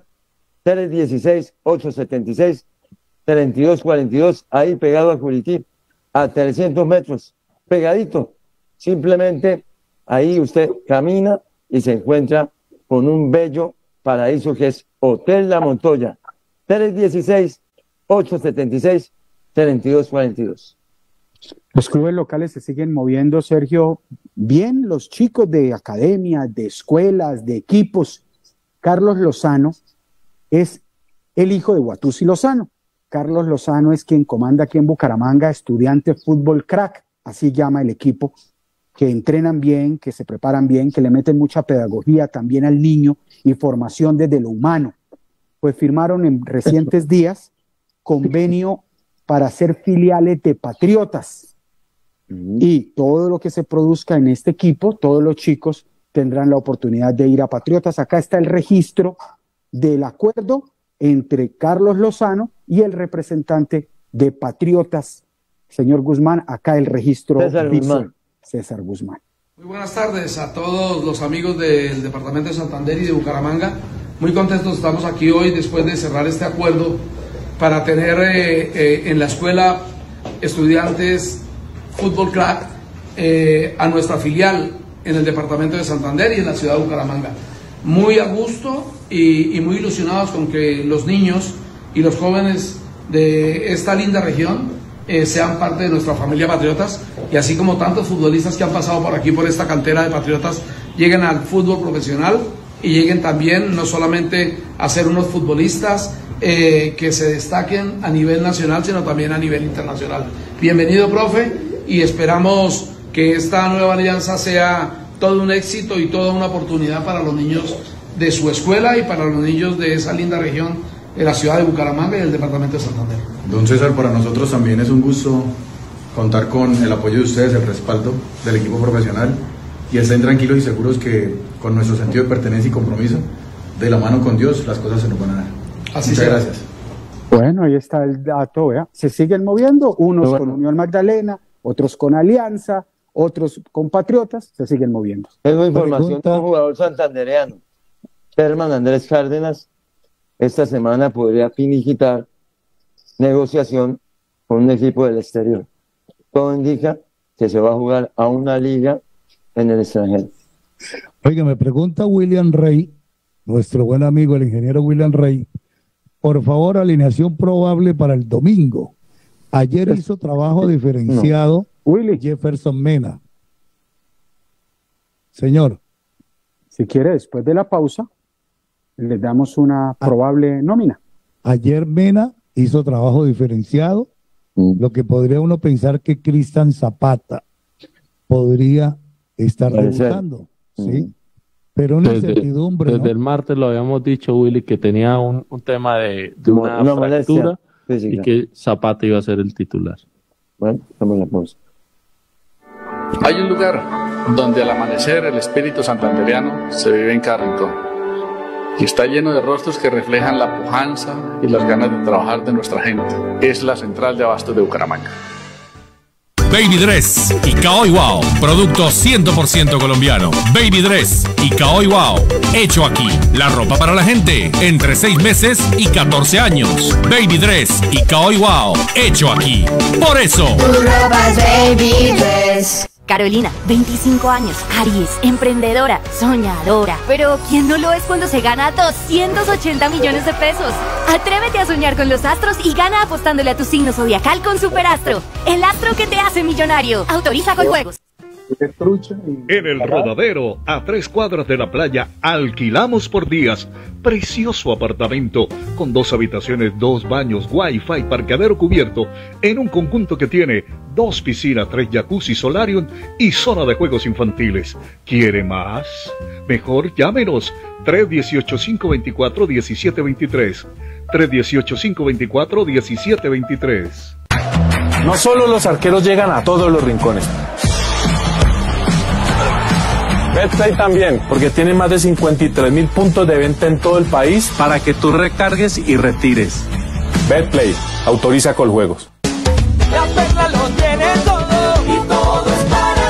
316-876-3242, ahí pegado a Curití, a 300 metros, pegadito. Simplemente ahí usted camina y se encuentra con un bello paraíso que es Hotel La Montoya, 316-876-3242. Los clubes locales se siguen moviendo, Sergio, bien. Los chicos de academias, de escuelas, de equipos. Carlos Lozano es el hijo de Guatuzzi Lozano. Carlos Lozano es quien comanda aquí en Bucaramanga Estudiante Fútbol Crack, así llama el equipo, que entrenan bien, que se preparan bien, que le meten mucha pedagogía también al niño y formación desde lo humano. Pues firmaron en recientes días convenio para ser filiales de Patriotas. Y todo lo que se produzca en este equipo, todos los chicos tendrán la oportunidad de ir a Patriotas. Acá está el registro del acuerdo entre Carlos Lozano y el representante de Patriotas, señor Guzmán. Acá el registro César Guzmán. Muy buenas tardes a todos los amigos del departamento de Santander y de Bucaramanga. Muy contentos estamos aquí hoy después de cerrar este acuerdo para tener en la escuela Estudiantes Fútbol Crack a nuestra filial en el departamento de Santander y en la ciudad de Bucaramanga. Muy a gusto y muy ilusionados con que los niños y los jóvenes de esta linda región sean parte de nuestra familia Patriotas, y así como tantos futbolistas que han pasado por aquí, por esta cantera de Patriotas, lleguen al fútbol profesional y lleguen también no solamente a ser unos futbolistas que se destaquen a nivel nacional, sino también a nivel internacional. Bienvenido, profe, y esperamos que esta nueva alianza sea todo un éxito y toda una oportunidad para los niños de su escuela y para los niños de esa linda región de la ciudad de Bucaramanga y del departamento de Santander. Don César, para nosotros también es un gusto contar con el apoyo de ustedes, el respaldo del equipo profesional, y estén tranquilos y seguros que con nuestro sentido de pertenencia y compromiso, de la mano con Dios, las cosas se nos van a dar. Muchas gracias. Bueno, ahí está el dato, ¿eh? Se siguen moviendo, unos con Unión Magdalena, otros con Alianza, otros con Patriotas, se siguen moviendo. Tengo información de un jugador santandereano, Sherman Andrés Cárdenas, esta semana podría finiquitar negociación con un equipo del exterior. Todo indica que se va a jugar a una liga en el extranjero. Oiga, me pregunta William Rey, nuestro buen amigo el ingeniero William Rey, por favor, alineación probable para el domingo. Ayer hizo trabajo diferenciado Jefferson Mena. Señor. Si quiere, después de la pausa, le damos una probable nómina. Ayer Mena hizo trabajo diferenciado, lo que podría uno pensar que Cristian Zapata podría estar debutando, ¿sí? Pero una incertidumbre, desde el martes lo habíamos dicho, Willy, que tenía un tema de una fractura y que Zapata iba a ser el titular. Bueno, vamos a la pausa. Hay un lugar donde al amanecer el espíritu santandereano se vive en cada rincón y está lleno de rostros que reflejan la pujanza y las ganas de trabajar de nuestra gente. Es la central de abastos de Bucaramanga. Baby Dress y Caoy Wow, producto 100% colombiano. Baby Dress y Caoy Wow, hecho aquí. La ropa para la gente entre 6 meses y 14 años. Baby Dress y Caoy Wow, hecho aquí. Por eso. Tu ropa es Baby Dress. Carolina, 25 años, Aries, emprendedora, soñadora. Pero ¿quién no lo es cuando se gana 280 millones de pesos? Atrévete a soñar con los astros y gana apostándole a tu signo zodiacal con Superastro, el astro que te hace millonario. Autoriza con juegos. En el Rodadero, a 3 cuadras de la playa, alquilamos por días. Precioso apartamento con 2 habitaciones, 2 baños, wifi, parqueadero cubierto, en un conjunto que tiene 2 piscinas, 3 jacuzzi, solarium y zona de juegos infantiles. ¿Quiere más? Mejor llámenos 318-524-1723. 318-524-1723. No solo los arqueros llegan a todos los rincones. Betplay también, porque tiene más de 53.000 puntos de venta en todo el país para que tú recargues y retires. Betplay, autoriza Coljuegos. La Perla lo tiene todo y todo es para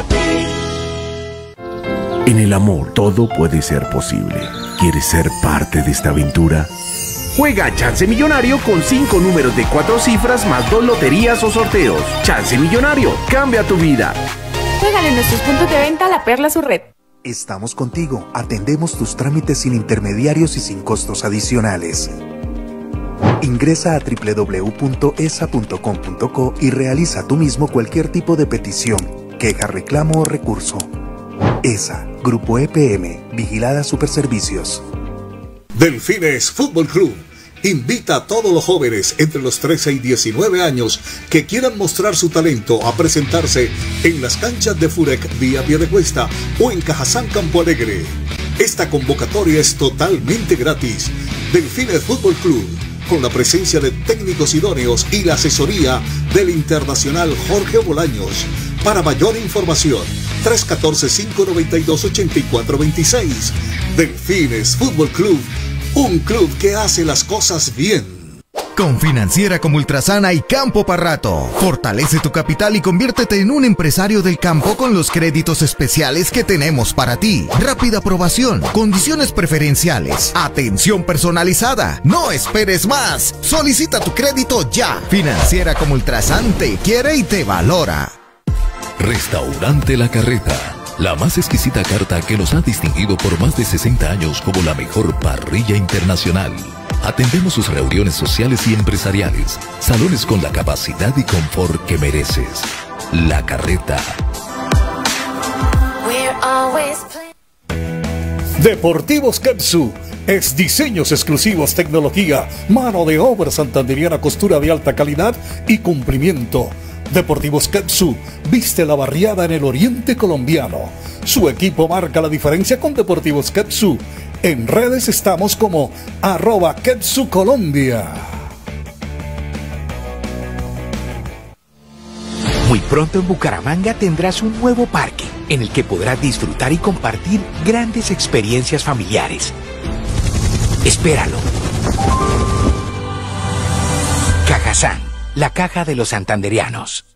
ti. En el amor todo puede ser posible. ¿Quieres ser parte de esta aventura? Juega Chance Millonario con 5 números de 4 cifras más 2 loterías o sorteos. Chance Millonario, cambia tu vida. Juégale en nuestros puntos de venta La Perla su red. Estamos contigo. Atendemos tus trámites sin intermediarios y sin costos adicionales. Ingresa a www.esa.com.co y realiza tú mismo cualquier tipo de petición, queja, reclamo o recurso. ESA, Grupo EPM, Vigilada Superservicios. Delfines Fútbol Club invita a todos los jóvenes entre los 13 y 19 años que quieran mostrar su talento a presentarse en las canchas de Furec vía Piedecuesta o en Cajazán Campo Alegre. Esta convocatoria es totalmente gratis. Delfines Fútbol Club, con la presencia de técnicos idóneos y la asesoría del internacional Jorge Bolaños. Para mayor información, 314-592-8426. Delfines Fútbol Club, un club que hace las cosas bien. Con Financiera como Ultrasana y Campo Parrato. Fortalece tu capital y conviértete en un empresario del campo con los créditos especiales que tenemos para ti. Rápida aprobación, condiciones preferenciales, atención personalizada. No esperes más. Solicita tu crédito ya. Financiera como Ultrasan te quiere y te valora. Restaurante La Carreta. La más exquisita carta que nos ha distinguido por más de 60 años como la mejor parrilla internacional. Atendemos sus reuniones sociales y empresariales. Salones con la capacidad y confort que mereces. La Carreta. Deportivos Kepsu es diseños exclusivos, tecnología, mano de obra santanderiana, costura de alta calidad y cumplimiento. Deportivos Kepsu viste la barriada en el oriente colombiano. Su equipo marca la diferencia con Deportivos Kepsu. En redes estamos como @KepsuColombia. Muy pronto en Bucaramanga tendrás un nuevo parque en el que podrás disfrutar y compartir grandes experiencias familiares. Espéralo. Cajazán, la caja de los santanderianos.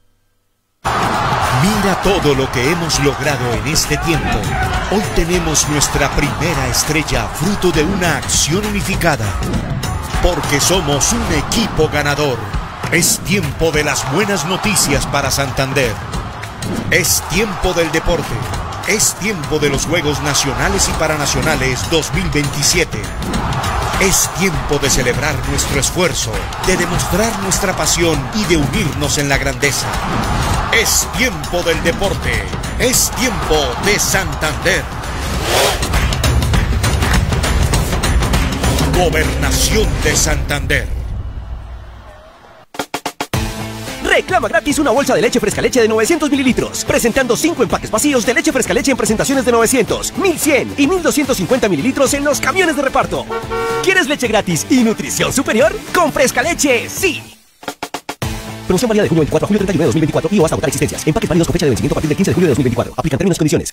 Mira todo lo que hemos logrado en este tiempo. Hoy tenemos nuestra primera estrella fruto de una acción unificada. Porque somos un equipo ganador. Es tiempo de las buenas noticias para Santander. Es tiempo del deporte. Es tiempo de los Juegos Nacionales y Paranacionales 2027. Es tiempo de celebrar nuestro esfuerzo, de demostrar nuestra pasión y de unirnos en la grandeza. Es tiempo del deporte. Es tiempo de Santander. Gobernación de Santander. Reclama gratis una bolsa de leche fresca leche de 900 mililitros, presentando 5 empaques vacíos de leche fresca leche en presentaciones de 900, 1100 y 1250 mililitros en los camiones de reparto. ¿Quieres leche gratis y nutrición superior? ¡Con Fresca Leche, sí! Promoción válida de junio 24 a julio 31 de 2024 y o hasta agotar existencias. Empaques válidos con fecha de vencimiento a partir del 15 de julio de 2024. Aplican términos y condiciones.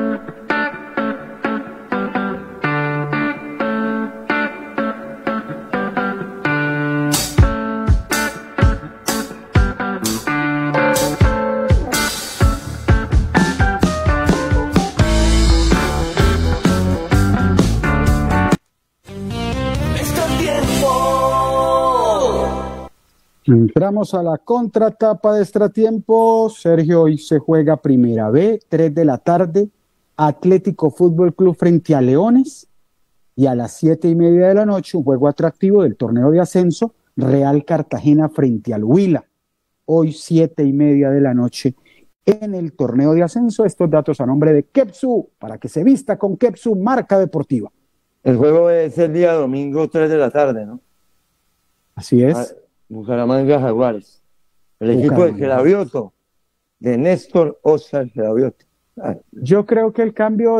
Entramos a la contratapa de extratiempo. Sergio, hoy se juega Primera B, 3 de la tarde, Atlético Fútbol Club frente a Leones, y a las 7:30 de la noche, un juego atractivo del torneo de ascenso, Real Cartagena frente al Huila. Hoy 7:30 de la noche en el torneo de ascenso. Estos datos a nombre de Kepsu, para que se vista con Kepsu, marca deportiva. El juego es el día domingo 3 de la tarde, ¿no? Así es. Bucaramanga Jaguares. El equipo de Geravioto, de Néstor Oscar Geravioto. Yo creo que el cambio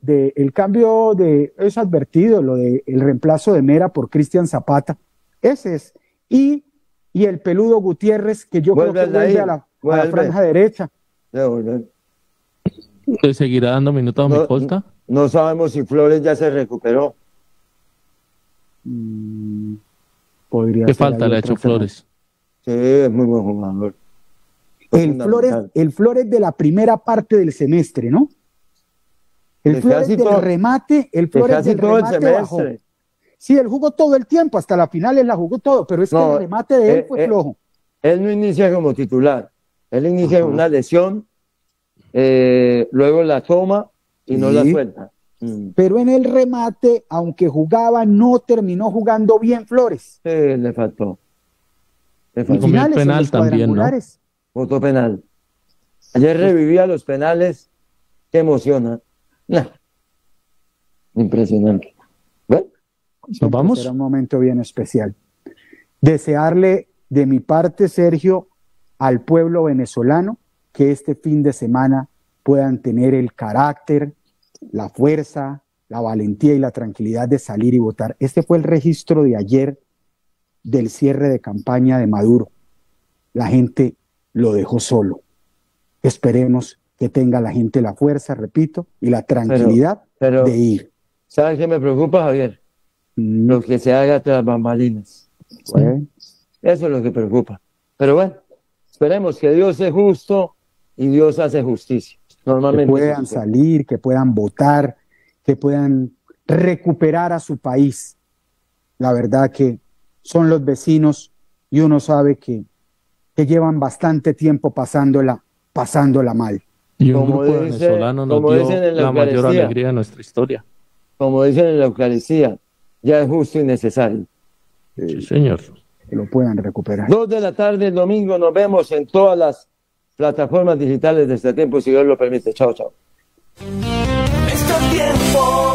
de es advertido, lo de el reemplazo de Mera por Cristian Zapata. Ese es. Y el peludo Gutiérrez, que yo creo que vuelve a la franja derecha. ¿Le seguirá dando minutos a mi Colta? No sabemos si Flores ya se recuperó. ¿Qué falta le ha hecho Flores? Sí, es muy buen jugador. El Flores de la primera parte del semestre, ¿no? El Flores del remate, bajó. Sí, él jugó todo el tiempo, hasta la final él la jugó todo, pero es que el remate de él fue flojo. Él no inicia como titular, él inicia con una lesión, luego la toma y no la suelta. Pero en el remate, aunque jugaba, no terminó jugando bien Flores. Le faltó. En finales, penal también, ¿no? Votó penal. Ayer revivía los penales. Qué emociona. Impresionante. ¿Ven? Nos vamos. Será un momento bien especial. Desearle de mi parte, Sergio, al pueblo venezolano que este fin de semana puedan tener el carácter, la fuerza, la valentía y la tranquilidad de salir y votar. Este fue el registro de ayer del cierre de campaña de Maduro. La gente lo dejó solo. Esperemos que tenga la gente la fuerza, repito, y la tranquilidad de ir. ¿Sabes qué me preocupa, Javier? Lo que se haga tras bambalinas. Bueno, eso es lo que preocupa. Pero bueno, esperemos que Dios es justo y Dios hace justicia. Normalmente que puedan salir, que puedan votar, que puedan recuperar a su país. La verdad que son los vecinos y uno sabe que llevan bastante tiempo pasándola mal. Y un grupo venezolano nos dio la mayor alegría de nuestra historia. Como dicen en la Eucaristía, ya es justo y necesario. Sí, señor. Que lo puedan recuperar. 2 de la tarde el domingo, nos vemos en todas las plataformas digitales de Extratiempo, si Dios lo permite. Chao, chao. Extratiempo.